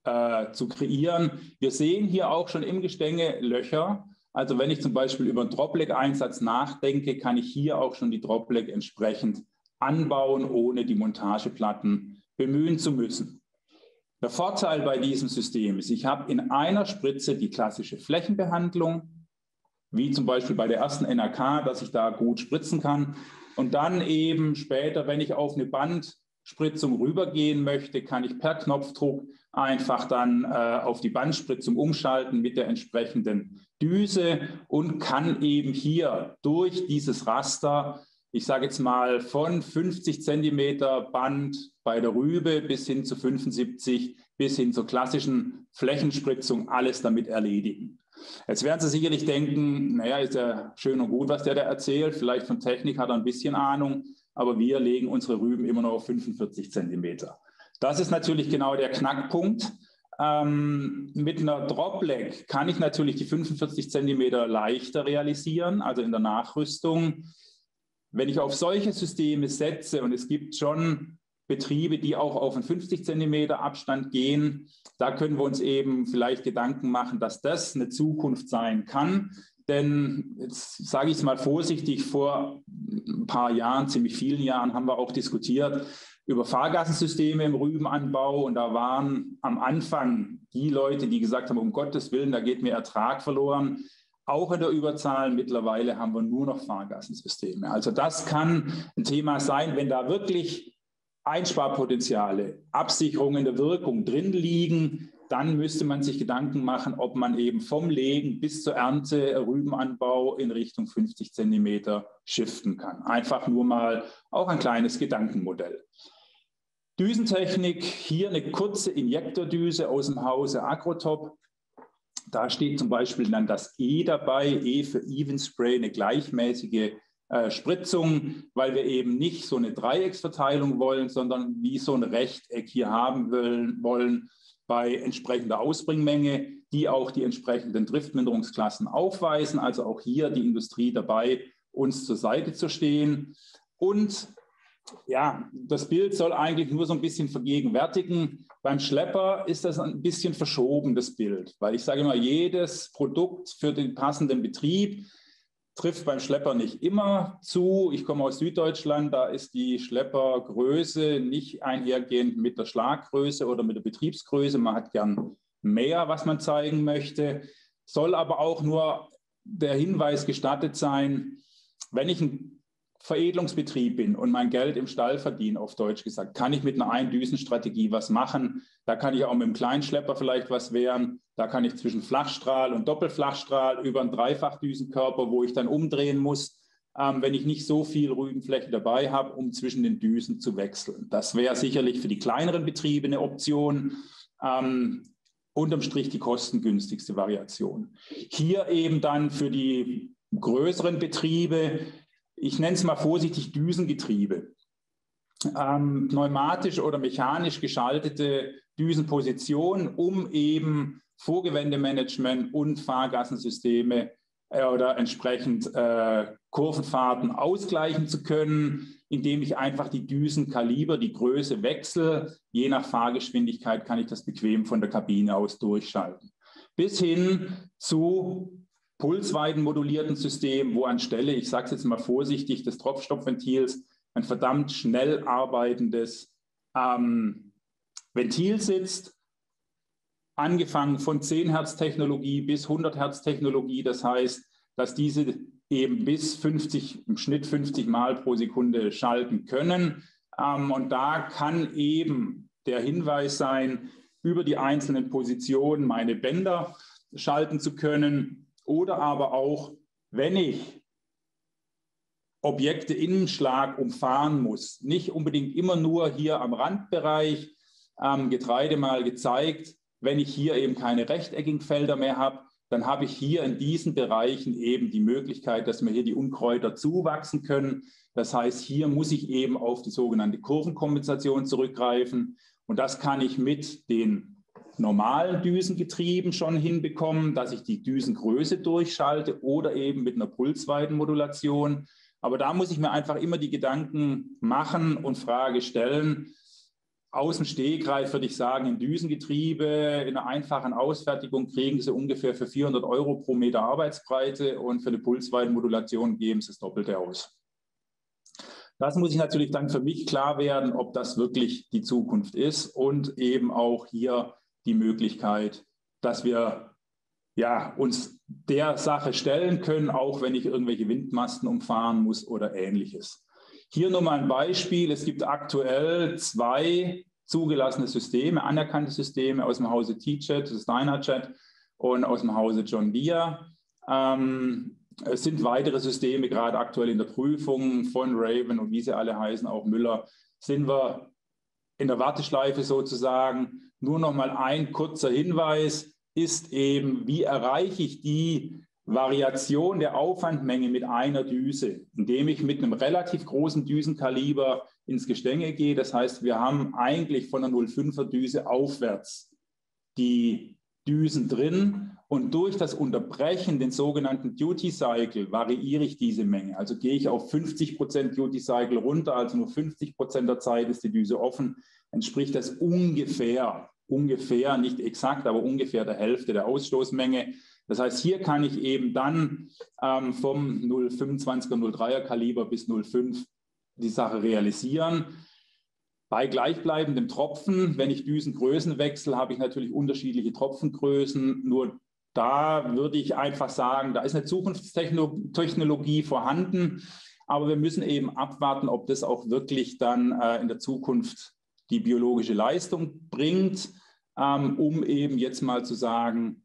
zu kreieren. Wir sehen hier auch schon im Gestänge Löcher. Also wenn ich zum Beispiel über einen Dropleg-Einsatz nachdenke, kann ich hier auch schon die Dropleg entsprechend anbauen, ohne die Montageplatten bemühen zu müssen. Der Vorteil bei diesem System ist, ich habe in einer Spritze die klassische Flächenbehandlung, wie zum Beispiel bei der ersten NRK, dass ich da gut spritzen kann. Und dann eben später, wenn ich auf eine Bandspritzung rübergehen möchte, kann ich per Knopfdruck einfach dann auf die Bandspritzung umschalten mit der entsprechenden Düse und kann eben hier durch dieses Raster, ich sage jetzt mal von 50 Zentimeter Band bei der Rübe bis hin zu 75, bis hin zur klassischen Flächenspritzung alles damit erledigen. Jetzt werden Sie sicherlich denken, naja, ist ja schön und gut, was der da erzählt. Vielleicht von Technik hat er ein bisschen Ahnung, aber wir legen unsere Rüben immer noch auf 45 Zentimeter. Das ist natürlich genau der Knackpunkt. Mit einer Dropleg kann ich natürlich die 45 Zentimeter leichter realisieren, also in der Nachrüstung. Wenn ich auf solche Systeme setze, und es gibt schon Betriebe, die auch auf einen 50 Zentimeter Abstand gehen, da können wir uns eben vielleicht Gedanken machen, dass das eine Zukunft sein kann. Denn, jetzt sage ich es mal vorsichtig, vor ein paar Jahren, ziemlich vielen Jahren, haben wir auch diskutiert über Fahrgassensysteme im Rübenanbau. Und da waren am Anfang die Leute, die gesagt haben, um Gottes Willen, da geht mir Ertrag verloren. Auch in der Überzahl, mittlerweile haben wir nur noch Fahrgassensysteme. Also das kann ein Thema sein, wenn da wirklich Einsparpotenziale, Absicherungen der Wirkung drin liegen, dann müsste man sich Gedanken machen, ob man eben vom Legen bis zur Ernte Rübenanbau in Richtung 50 Zentimeter shiften kann. Einfach nur mal auch ein kleines Gedankenmodell. Düsentechnik, hier eine kurze Injektordüse aus dem Hause Agrotop. Da steht zum Beispiel dann das E dabei, E für Even Spray, eine gleichmäßige Spritzung, weil wir eben nicht so eine Dreiecksverteilung wollen, sondern wie so ein Rechteck hier haben wollen, bei entsprechender Ausbringmenge, die auch die entsprechenden Driftminderungsklassen aufweisen. Also auch hier die Industrie dabei, uns zur Seite zu stehen. Und ja, das Bild soll eigentlich nur so ein bisschen vergegenwärtigen. Beim Schlepper ist das ein bisschen verschoben, das Bild, weil ich sage immer, jedes Produkt für den passenden Betrieb trifft beim Schlepper nicht immer zu. Ich komme aus Süddeutschland, da ist die Schleppergröße nicht einhergehend mit der Schlaggröße oder mit der Betriebsgröße. Man hat gern mehr, was man zeigen möchte. Soll aber auch nur der Hinweis gestattet sein, wenn ich ein Veredelungsbetrieb bin und mein Geld im Stall verdiene, auf Deutsch gesagt, kann ich mit einer Eindüsenstrategie was machen. Da kann ich auch mit einem Kleinschlepper vielleicht was wehren. Da kann ich zwischen Flachstrahl und Doppelflachstrahl über einen Dreifachdüsenkörper, wo ich dann umdrehen muss, wenn ich nicht so viel Rübenfläche dabei habe, um zwischen den Düsen zu wechseln. Das wäre sicherlich für die kleineren Betriebe eine Option. Unterm Strich die kostengünstigste Variation. Hier eben dann für die größeren Betriebe, ich nenne es mal vorsichtig Düsengetriebe. Pneumatisch oder mechanisch geschaltete Düsenpositionen, um eben Vorgewändemanagement und Fahrgassensysteme oder entsprechend Kurvenfahrten ausgleichen zu können, indem ich einfach die Düsenkaliber, die Größe wechsle. Je nach Fahrgeschwindigkeit kann ich das bequem von der Kabine aus durchschalten. Bis hin zu pulsweitenmodulierten Systemen, wo anstelle, ich sage es jetzt mal vorsichtig, des Tropfstoffventils ein verdammt schnell arbeitendes Ventil sitzt, angefangen von 10 Hertz Technologie bis 100 Hertz Technologie. Das heißt, dass diese eben bis 50, im Schnitt 50 Mal pro Sekunde schalten können. Und da kann eben der Hinweis sein, über die einzelnen Positionen meine Bänder schalten zu können. Oder aber auch, wenn ich Objekte im Schlag umfahren muss, nicht unbedingt immer nur hier am Randbereich, Getreide mal gezeigt, wenn ich hier eben keine rechteckigen Felder mehr habe, dann habe ich hier in diesen Bereichen eben die Möglichkeit, dass mir hier die Unkräuter zuwachsen können. Das heißt, hier muss ich eben auf die sogenannte Kurvenkompensation zurückgreifen. Und das kann ich mit den normalen Düsengetrieben schon hinbekommen, dass ich die Düsengröße durchschalte oder eben mit einer Pulsweitenmodulation. Aber da muss ich mir einfach immer die Gedanken machen und Frage stellen. Aus dem Stegreif würde ich sagen, im Düsengetriebe, in einer einfachen Ausfertigung kriegen Sie ungefähr für 400 € pro Meter Arbeitsbreite und für eine Pulsweitenmodulation geben Sie das Doppelte aus. Das muss ich natürlich dann für mich klar werden, ob das wirklich die Zukunft ist und eben auch hier die Möglichkeit, dass wir uns der Sache stellen können, auch wenn ich irgendwelche Windmasten umfahren muss oder Ähnliches. Hier nur mal ein Beispiel. Es gibt aktuell 2 zugelassene Systeme, anerkannte Systeme aus dem Hause T-Jet, das ist Dynajet, und aus dem Hause John Deere. Es sind weitere Systeme gerade aktuell in der Prüfung von Raven und wie sie alle heißen, auch Müller, sind wir in der Warteschleife sozusagen. Nur noch mal ein kurzer Hinweis ist eben, wie erreiche ich die Variation der Aufwandmenge mit einer Düse, indem ich mit einem relativ großen Düsenkaliber ins Gestänge gehe. Das heißt, wir haben eigentlich von der 0,5er Düse aufwärts die Düsen drin und durch das Unterbrechen, den sogenannten Duty Cycle, variiere ich diese Menge. Also gehe ich auf 50% Duty Cycle runter, also nur 50% der Zeit ist die Düse offen, entspricht das ungefähr, nicht exakt, aber ungefähr der Hälfte der Ausstoßmenge. Das heißt, hier kann ich eben dann vom 0,25er, 0,3er Kaliber bis 0,5 die Sache realisieren. Bei gleichbleibendem Tropfen, wenn ich Düsengrößen wechsle, habe ich natürlich unterschiedliche Tropfengrößen. Nur da würde ich einfach sagen, da ist eine Zukunftstechnologie vorhanden, aber wir müssen eben abwarten, ob das auch wirklich dann in der Zukunft die biologische Leistung bringt, um eben jetzt mal zu sagen,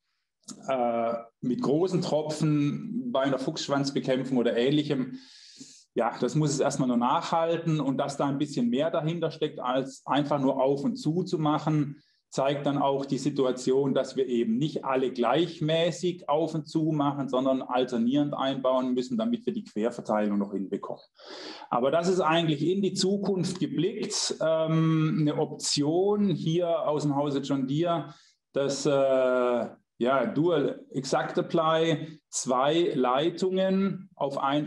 mit großen Tropfen bei einer Fuchsschwanzbekämpfung oder Ähnlichem, ja, das muss es erstmal nur nachhalten und dass da ein bisschen mehr dahinter steckt, als einfach nur auf und zu machen. zeigt dann auch die Situation, dass wir eben nicht alle gleichmäßig auf und zu machen, sondern alternierend einbauen müssen, damit wir die Querverteilung noch hinbekommen. Aber das ist eigentlich in die Zukunft geblickt, eine Option hier aus dem Hause John Deere, das Dual Exact Apply, 2 Leitungen auf ein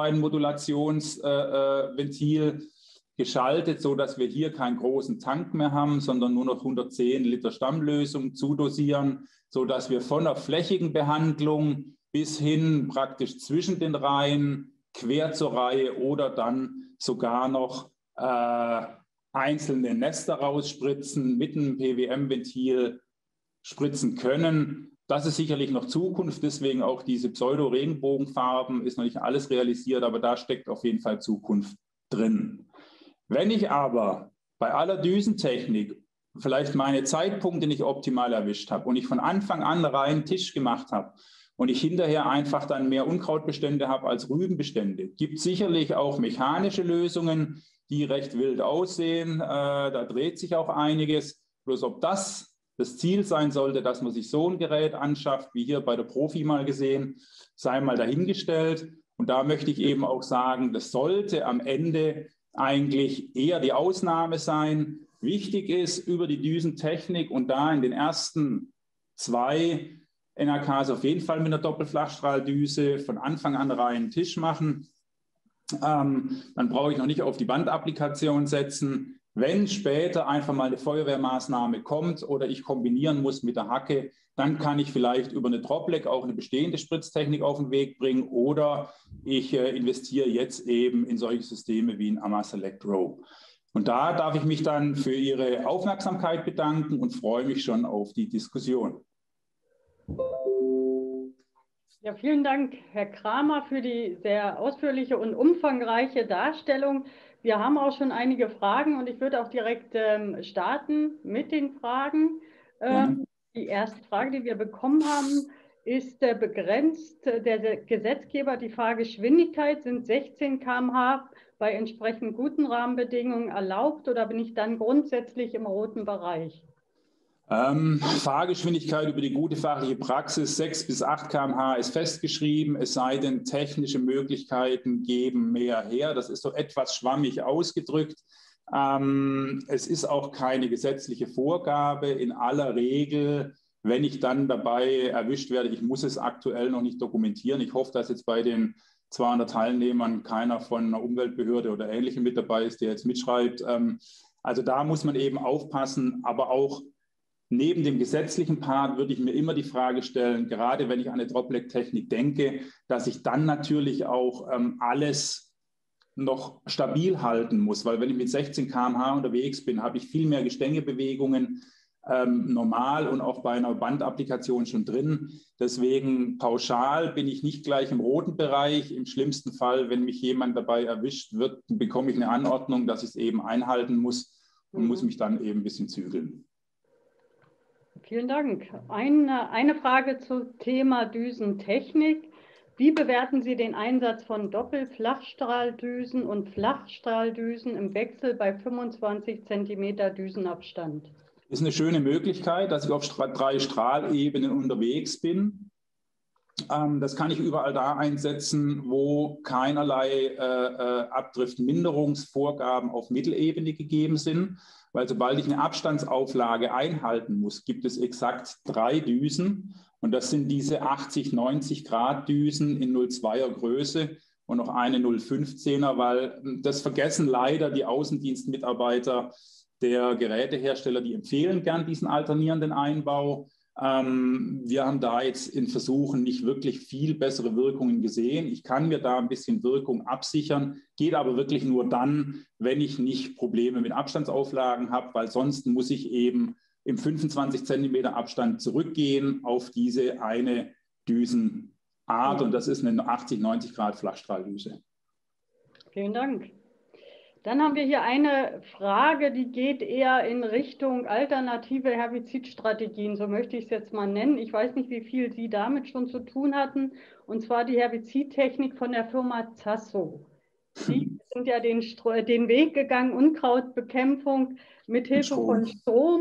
Pulsweitenmodulationsventil geschaltet, sodass wir hier keinen großen Tank mehr haben, sondern nur noch 110 Liter Stammlösung zudosieren, sodass wir von der flächigen Behandlung bis hin praktisch zwischen den Reihen, quer zur Reihe oder dann sogar noch einzelne Nester rausspritzen, mit einem PWM-Ventil spritzen können. Das ist sicherlich noch Zukunft, deswegen auch diese Pseudo-Regenbogenfarben ist noch nicht alles realisiert, aber da steckt auf jeden Fall Zukunft drin. Wenn ich aber bei aller Düsentechnik vielleicht meine Zeitpunkte nicht optimal erwischt habe und ich von Anfang an reinen Tisch gemacht habe und ich hinterher einfach dann mehr Unkrautbestände habe als Rübenbestände, gibt es sicherlich auch mechanische Lösungen, die recht wild aussehen. Da dreht sich auch einiges. Bloß ob das Ziel sein sollte, dass man sich so ein Gerät anschafft, wie hier bei der Profi mal gesehen, sei mal dahingestellt. Und da möchte ich eben auch sagen, das sollte am Ende eigentlich eher die Ausnahme sein. Wichtig ist über die Düsentechnik und da in den ersten 2 NAKs auf jeden Fall mit einer Doppelflachstrahldüse von Anfang an reinen Tisch machen. Dann brauche ich noch nicht auf die Bandapplikation setzen. Wenn später einfach mal eine Feuerwehrmaßnahme kommt oder ich kombinieren muss mit der Hacke, dann kann ich vielleicht über eine Dropleck auch eine bestehende Spritztechnik auf den Weg bringen oder ich investiere jetzt eben in solche Systeme wie ein AmaSelect Row. Und da darf ich mich dann für Ihre Aufmerksamkeit bedanken und freue mich schon auf die Diskussion.
Ja, vielen Dank, Herr Kramer, für die sehr ausführliche und umfangreiche Darstellung. Wir haben auch schon einige Fragen und ich würde auch direkt starten mit den Fragen. Die erste Frage, die wir bekommen haben, ist begrenzt der Gesetzgeber die Fahrgeschwindigkeit? Sind 16 km/h bei entsprechend guten Rahmenbedingungen erlaubt oder bin ich dann grundsätzlich im roten Bereich?
Fahrgeschwindigkeit über die gute fachliche Praxis 6 bis 8 km/h ist festgeschrieben, es sei denn, technische Möglichkeiten geben mehr her. Das ist so etwas schwammig ausgedrückt. Es ist auch keine gesetzliche Vorgabe. In aller Regel, wenn ich dann dabei erwischt werde, ich muss es aktuell noch nicht dokumentieren. Ich hoffe, dass jetzt bei den 200 Teilnehmern keiner von einer Umweltbehörde oder Ähnlichem mit dabei ist, der jetzt mitschreibt. Also da muss man eben aufpassen, aber auch neben dem gesetzlichen Part würde ich mir immer die Frage stellen, gerade wenn ich an eine Dropleck-Technik denke, dass ich dann natürlich auch alles noch stabil halten muss, weil wenn ich mit 16 km/h unterwegs bin, habe ich viel mehr Gestängebewegungen normal und auch bei einer Bandapplikation schon drin. Deswegen pauschal bin ich nicht gleich im roten Bereich. Im schlimmsten Fall, wenn mich jemand dabei erwischt wird, bekomme ich eine Anordnung, dass ich es eben einhalten muss und muss mich dann eben ein bisschen zügeln.
Vielen Dank. Eine Frage zum Thema Düsentechnik. Wie bewerten Sie den Einsatz von Doppelflachstrahldüsen und Flachstrahldüsen im Wechsel bei 25 cm Düsenabstand?
Das ist eine schöne Möglichkeit, dass ich auf 3 Strahlebenen unterwegs bin. Das kann ich überall da einsetzen, wo keinerlei Abdriftminderungsvorgaben auf Mittelebene gegeben sind. Weil sobald ich eine Abstandsauflage einhalten muss, gibt es exakt 3 Düsen. Und das sind diese 80-90 Grad Düsen in 0,2er Größe und noch eine 0,15er, weil das vergessen leider die Außendienstmitarbeiter der Gerätehersteller, die empfehlen gern diesen alternierenden Einbau. Wir haben da jetzt in Versuchen nicht wirklich viel bessere Wirkungen gesehen. Ich kann mir da ein bisschen Wirkung absichern, geht aber wirklich nur dann, wenn ich nicht Probleme mit Abstandsauflagen habe, weil sonst muss ich eben im 25 cm Abstand zurückgehen auf diese eine Düsenart und das ist eine 80-90 Grad Flachstrahldüse.
Vielen Dank. Dann haben wir hier eine Frage, die geht eher in Richtung alternative Herbizidstrategien, so möchte ich es jetzt mal nennen. Ich weiß nicht, wie viel Sie damit schon zu tun hatten, und zwar die Herbizidtechnik von der Firma Zasso. Sie sind ja den Weg gegangen, Unkrautbekämpfung mit Hilfe von Strom.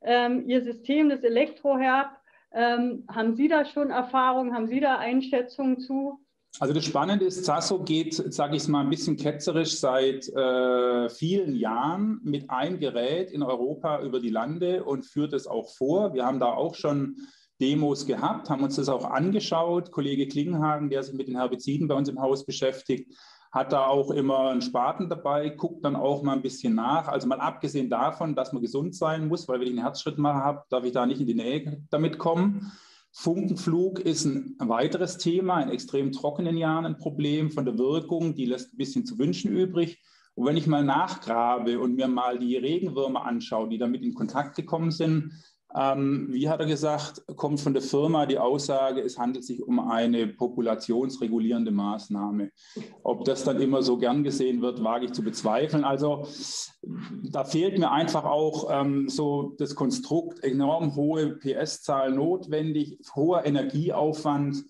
Ihr System, das Elektroherb. Haben Sie da schon Erfahrung? Haben Sie da Einschätzungen zu?
Also das Spannende ist, Zasso geht, sage ich es mal ein bisschen ketzerisch, seit vielen Jahren mit einem Gerät in Europa über die Lande und führt es auch vor. Wir haben da auch schon Demos gehabt, haben uns das auch angeschaut. Kollege Klingenhagen, der sich mit den Herbiziden bei uns im Haus beschäftigt, hat da auch immer einen Spaten dabei, guckt dann auch mal ein bisschen nach. Also mal abgesehen davon, dass man gesund sein muss, weil wenn ich einen Herzschrittmacher habe, darf ich da nicht in die Nähe damit kommen. Funkenflug ist ein weiteres Thema, in extrem trockenen Jahren ein Problem von der Wirkung, die lässt ein bisschen zu wünschen übrig. Und wenn ich mal nachgrabe und mir mal die Regenwürmer anschaue, die damit in Kontakt gekommen sind, wie hat er gesagt, kommt von der Firma die Aussage, es handelt sich um eine populationsregulierende Maßnahme. Ob das dann immer so gern gesehen wird, wage ich zu bezweifeln. Also da fehlt mir einfach auch so das Konstrukt, enorm hohe PS-Zahl notwendig, hoher Energieaufwand.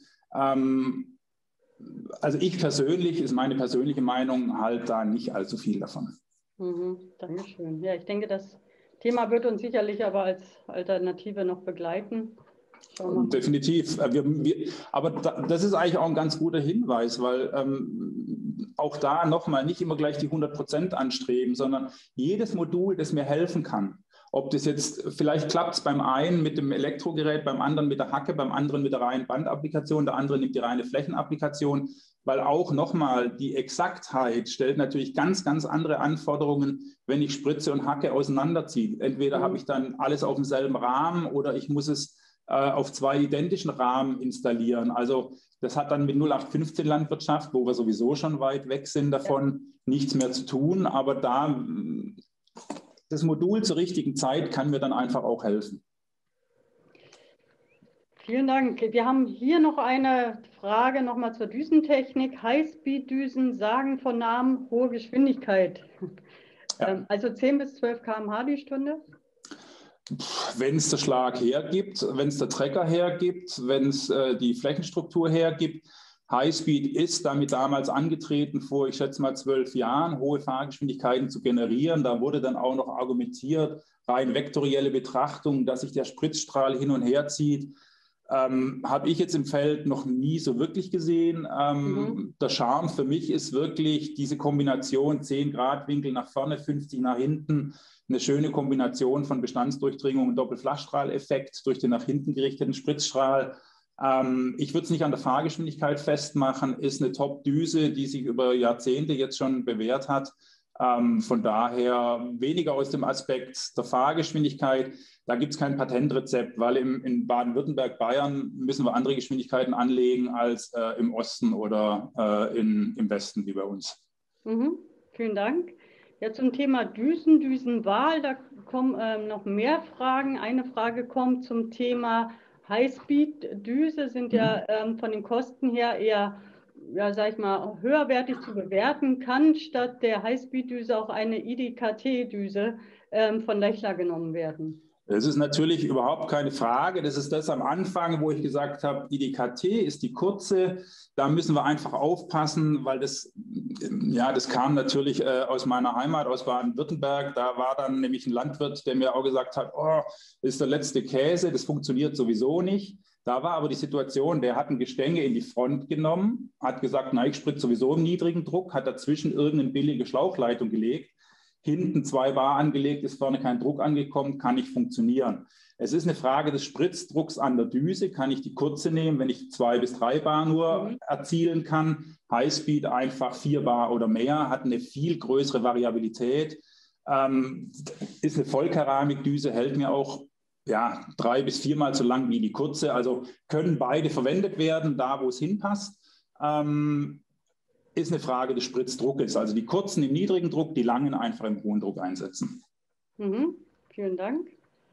Also ich persönlich, ist meine persönliche Meinung, halt da nicht allzu viel davon.
Dankeschön. Ja, ich denke, das Thema wird uns sicherlich aber als Alternative noch begleiten.
Definitiv. Aber das ist eigentlich auch ein ganz guter Hinweis, weil auch da nochmal nicht immer gleich die 100% anstreben, sondern jedes Modul, das mir helfen kann. Ob das jetzt, vielleicht klappt es beim einen mit dem Elektrogerät, beim anderen mit der Hacke, beim anderen mit der reinen Bandapplikation, der andere nimmt die reine Flächenapplikation, weil auch nochmal die Exaktheit stellt natürlich ganz, ganz andere Anforderungen, wenn ich Spritze und Hacke auseinanderziehe. Entweder habe ich dann alles auf demselben Rahmen oder ich muss es auf zwei identischen Rahmen installieren. Also das hat dann mit 0815 Landwirtschaft, wo wir sowieso schon weit weg sind davon, nichts mehr zu tun. Aber da das Modul zur richtigen Zeit kann mir dann einfach auch helfen.
Vielen Dank. Wir haben hier noch eine Frage nochmal zur Düsentechnik. Highspeed-Düsen sagen von Namen hohe Geschwindigkeit. Ja. Also 10 bis 12 km/h die Stunde?
Wenn es der Schlag hergibt, wenn es der Trecker hergibt, wenn es die Flächenstruktur hergibt. Highspeed ist damit damals angetreten, vor, ich schätze mal 12 Jahren, hohe Fahrgeschwindigkeiten zu generieren. Da wurde dann auch noch argumentiert, rein vektorielle Betrachtung, dass sich der Spritzstrahl hin und her zieht. Habe ich jetzt im Feld noch nie so wirklich gesehen. Der Charme für mich ist wirklich diese Kombination 10 Grad Winkel nach vorne, 50 nach hinten. Eine schöne Kombination von Bestandsdurchdringung und Doppelflachstrahleffekt durch den nach hinten gerichteten Spritzstrahl. Ich würde es nicht an der Fahrgeschwindigkeit festmachen, ist eine Top-Düse, die sich über Jahrzehnte jetzt schon bewährt hat. Von daher weniger aus dem Aspekt der Fahrgeschwindigkeit. Da gibt es kein Patentrezept, weil in Baden-Württemberg, Bayern müssen wir andere Geschwindigkeiten anlegen als im Osten oder im Westen wie bei uns.
Vielen Dank. Ja, zum Thema Düsen, Düsenwahl, da kommen noch mehr Fragen. Eine Frage kommt zum Thema Highspeed-Düse, sind ja von den Kosten her eher, ja, sag ich mal, höherwertig zu bewerten. Kann statt der Highspeed-Düse auch eine IDKT-Düse von Lechler genommen werden?
Das ist natürlich überhaupt keine Frage. Das ist das am Anfang, wo ich gesagt habe, IDKT ist die kurze. Da müssen wir einfach aufpassen, weil das kam natürlich aus meiner Heimat, aus Baden-Württemberg. Da war dann nämlich ein Landwirt, der mir auch gesagt hat, oh, das ist der letzte Käse, das funktioniert sowieso nicht. Da war aber die Situation, der hat ein Gestänge in die Front genommen, hat gesagt, nein, ich spritze sowieso im niedrigen Druck, hat dazwischen irgendeine billige Schlauchleitung gelegt. Hinten 2 Bar angelegt, ist vorne kein Druck angekommen, kann nicht funktionieren. Es ist eine Frage des Spritzdrucks an der Düse. Kann ich die kurze nehmen, wenn ich 2 bis 3 Bar nur erzielen kann? Highspeed einfach 4 Bar oder mehr, hat eine viel größere Variabilität. Ist eine Vollkeramikdüse, hält mir auch 3 bis 4 Mal so lang wie die kurze. Also können beide verwendet werden, da wo es hinpasst. Ist eine Frage des Spritzdruckes. Also die kurzen im niedrigen Druck, die langen einfach im hohen Druck einsetzen.
Vielen Dank.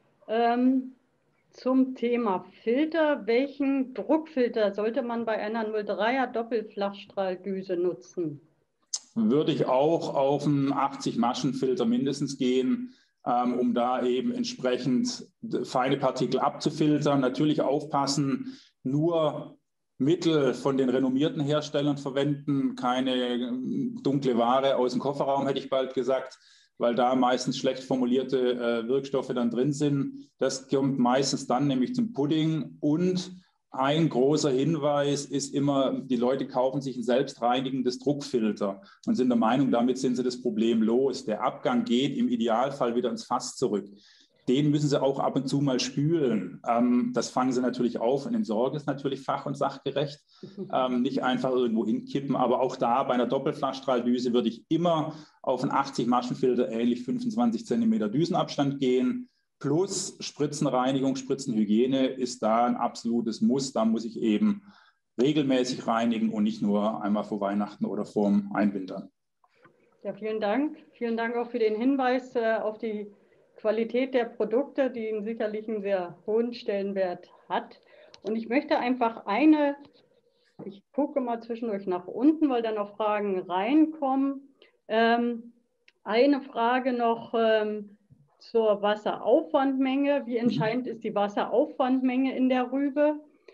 Zum Thema Filter. Welchen Druckfilter sollte man bei einer 0,3er Doppelflachstrahldüse nutzen?
Würde ich auch auf einen 80-Maschen-Filter mindestens gehen, um da eben entsprechend feine Partikel abzufiltern. Natürlich aufpassen, nur Mittel von den renommierten Herstellern verwenden, keine dunkle Ware aus dem Kofferraum, hätte ich bald gesagt. weil da meistens schlecht formulierte Wirkstoffe dann drin sind. Das kommt meistens dann nämlich zum Pudding. Und ein großer Hinweis ist immer, die Leute kaufen sich ein selbstreinigendes Druckfilter und sind der Meinung, damit sind sie das Problem los. Der Abgang geht im Idealfall wieder ins Fass zurück. Den müssen sie auch ab und zu mal spülen. Das fangen sie natürlich auf und entsorgen es natürlich fach- und sachgerecht. Nicht einfach irgendwo hinkippen, aber auch da bei einer Doppelflachstrahldüse würde ich immer auf einen 80-Maschenfilter ähnlich 25 cm Düsenabstand gehen. Plus Spritzenreinigung, Spritzenhygiene ist da ein absolutes Muss. Da muss ich eben regelmäßig reinigen und nicht nur einmal vor Weihnachten oder vorm Einwintern.
Ja, vielen Dank. Vielen Dank auch für den Hinweis auf die Qualität der Produkte, die sicherlich einen sehr hohen Stellenwert hat. Und ich möchte einfach ich gucke mal zwischendurch nach unten, weil da noch Fragen reinkommen. Eine Frage noch zur Wasseraufwandmenge. Wie entscheidend ist die Wasseraufwandmenge in der Rübe?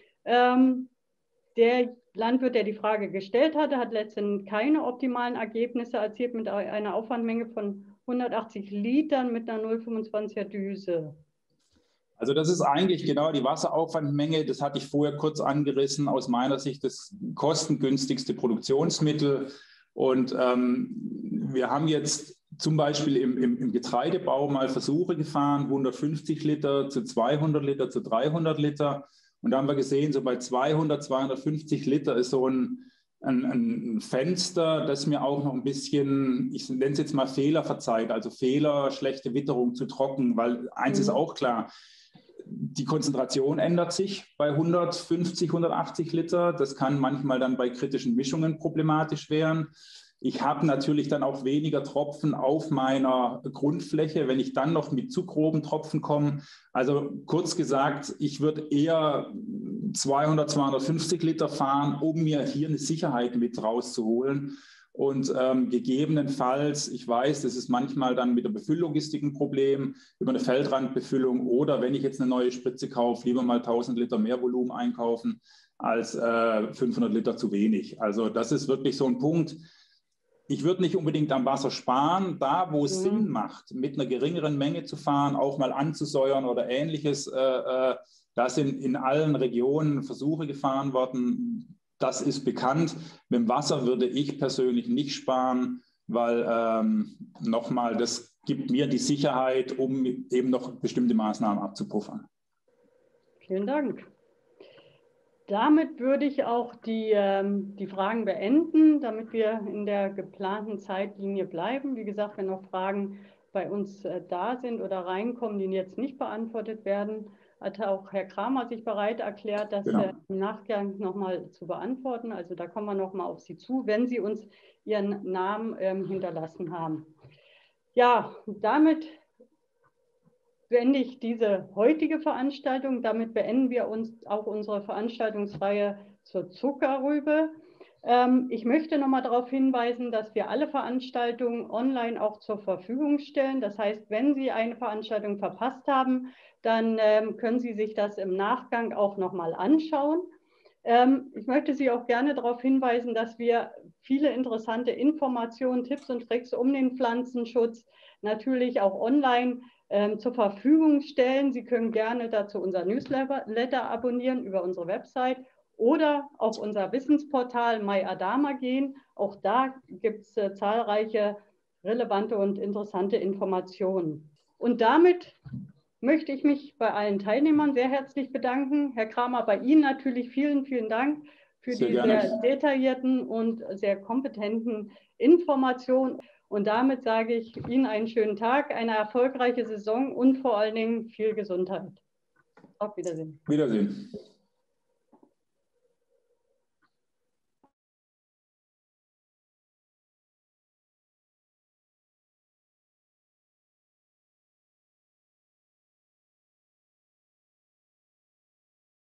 Der Landwirt, der die Frage gestellt hatte, hat letztendlich keine optimalen Ergebnisse erzielt mit einer Aufwandmenge von 180 Litern mit einer 0,25er Düse.
Also das ist eigentlich genau die Wasseraufwandmenge, das hatte ich vorher kurz angerissen, aus meiner Sicht das kostengünstigste Produktionsmittel. Und wir haben jetzt zum Beispiel im Getreidebau mal Versuche gefahren, 150 Liter zu 200 Liter zu 300 Liter. Und da haben wir gesehen, so bei 200, 250 Liter ist so ein Fenster, das mir auch noch ein bisschen, ich nenne es jetzt mal Fehler verzeiht, also Fehler, schlechte Witterung, zu trocken, weil eins ist auch klar, die Konzentration ändert sich bei 150, 180 Liter. Das kann manchmal dann bei kritischen Mischungen problematisch werden. Ich habe natürlich dann auch weniger Tropfen auf meiner Grundfläche, wenn ich dann noch mit zu groben Tropfen komme. Also kurz gesagt, ich würde eher 200, 250 Liter fahren, um mir hier eine Sicherheit mit rauszuholen. Und gegebenenfalls, ich weiß, das ist manchmal dann mit der Befülllogistik ein Problem, über eine Feldrandbefüllung oder wenn ich jetzt eine neue Spritze kaufe, lieber mal 1000 Liter mehr Volumen einkaufen als 500 Liter zu wenig. Also das ist wirklich so ein Punkt. Ich würde nicht unbedingt am Wasser sparen, da wo es Sinn macht, mit einer geringeren Menge zu fahren, auch mal anzusäuern oder ähnliches. Da sind in allen Regionen Versuche gefahren worden. Das ist bekannt. Mit dem Wasser würde ich persönlich nicht sparen, weil nochmal, das gibt mir die Sicherheit, um eben noch bestimmte Maßnahmen abzupuffern.
Vielen Dank. Damit würde ich auch die Fragen beenden, damit wir in der geplanten Zeitlinie bleiben. Wie gesagt, wenn noch Fragen bei uns da sind oder reinkommen, die jetzt nicht beantwortet werden, hat auch Herr Kramer sich bereit erklärt, das im Nachgang nochmal zu beantworten. Also da kommen wir nochmal auf Sie zu, wenn Sie uns Ihren Namen hinterlassen haben. Ja, damit beende ich diese heutige Veranstaltung. Damit beenden wir auch unsere Veranstaltungsreihe zur Zuckerrübe. Ich möchte noch mal darauf hinweisen, dass wir alle Veranstaltungen online auch zur Verfügung stellen. Das heißt, wenn Sie eine Veranstaltung verpasst haben, dann können Sie sich das im Nachgang auch noch mal anschauen. Ich möchte Sie auch gerne darauf hinweisen, dass wir viele interessante Informationen, Tipps und Tricks um den Pflanzenschutz natürlich auch online zur Verfügung stellen. Sie können gerne dazu unser Newsletter abonnieren über unsere Website oder auf unser Wissensportal MyAdama gehen. Auch da gibt es zahlreiche relevante und interessante Informationen. Und damit möchte ich mich bei allen Teilnehmern sehr herzlich bedanken. Herr Kramer, bei Ihnen natürlich vielen, vielen Dank für die sehr detaillierten und sehr kompetenten Informationen. Und damit sage ich Ihnen einen schönen Tag, eine erfolgreiche Saison und vor allen Dingen viel Gesundheit. Auf Wiedersehen.
Wiedersehen.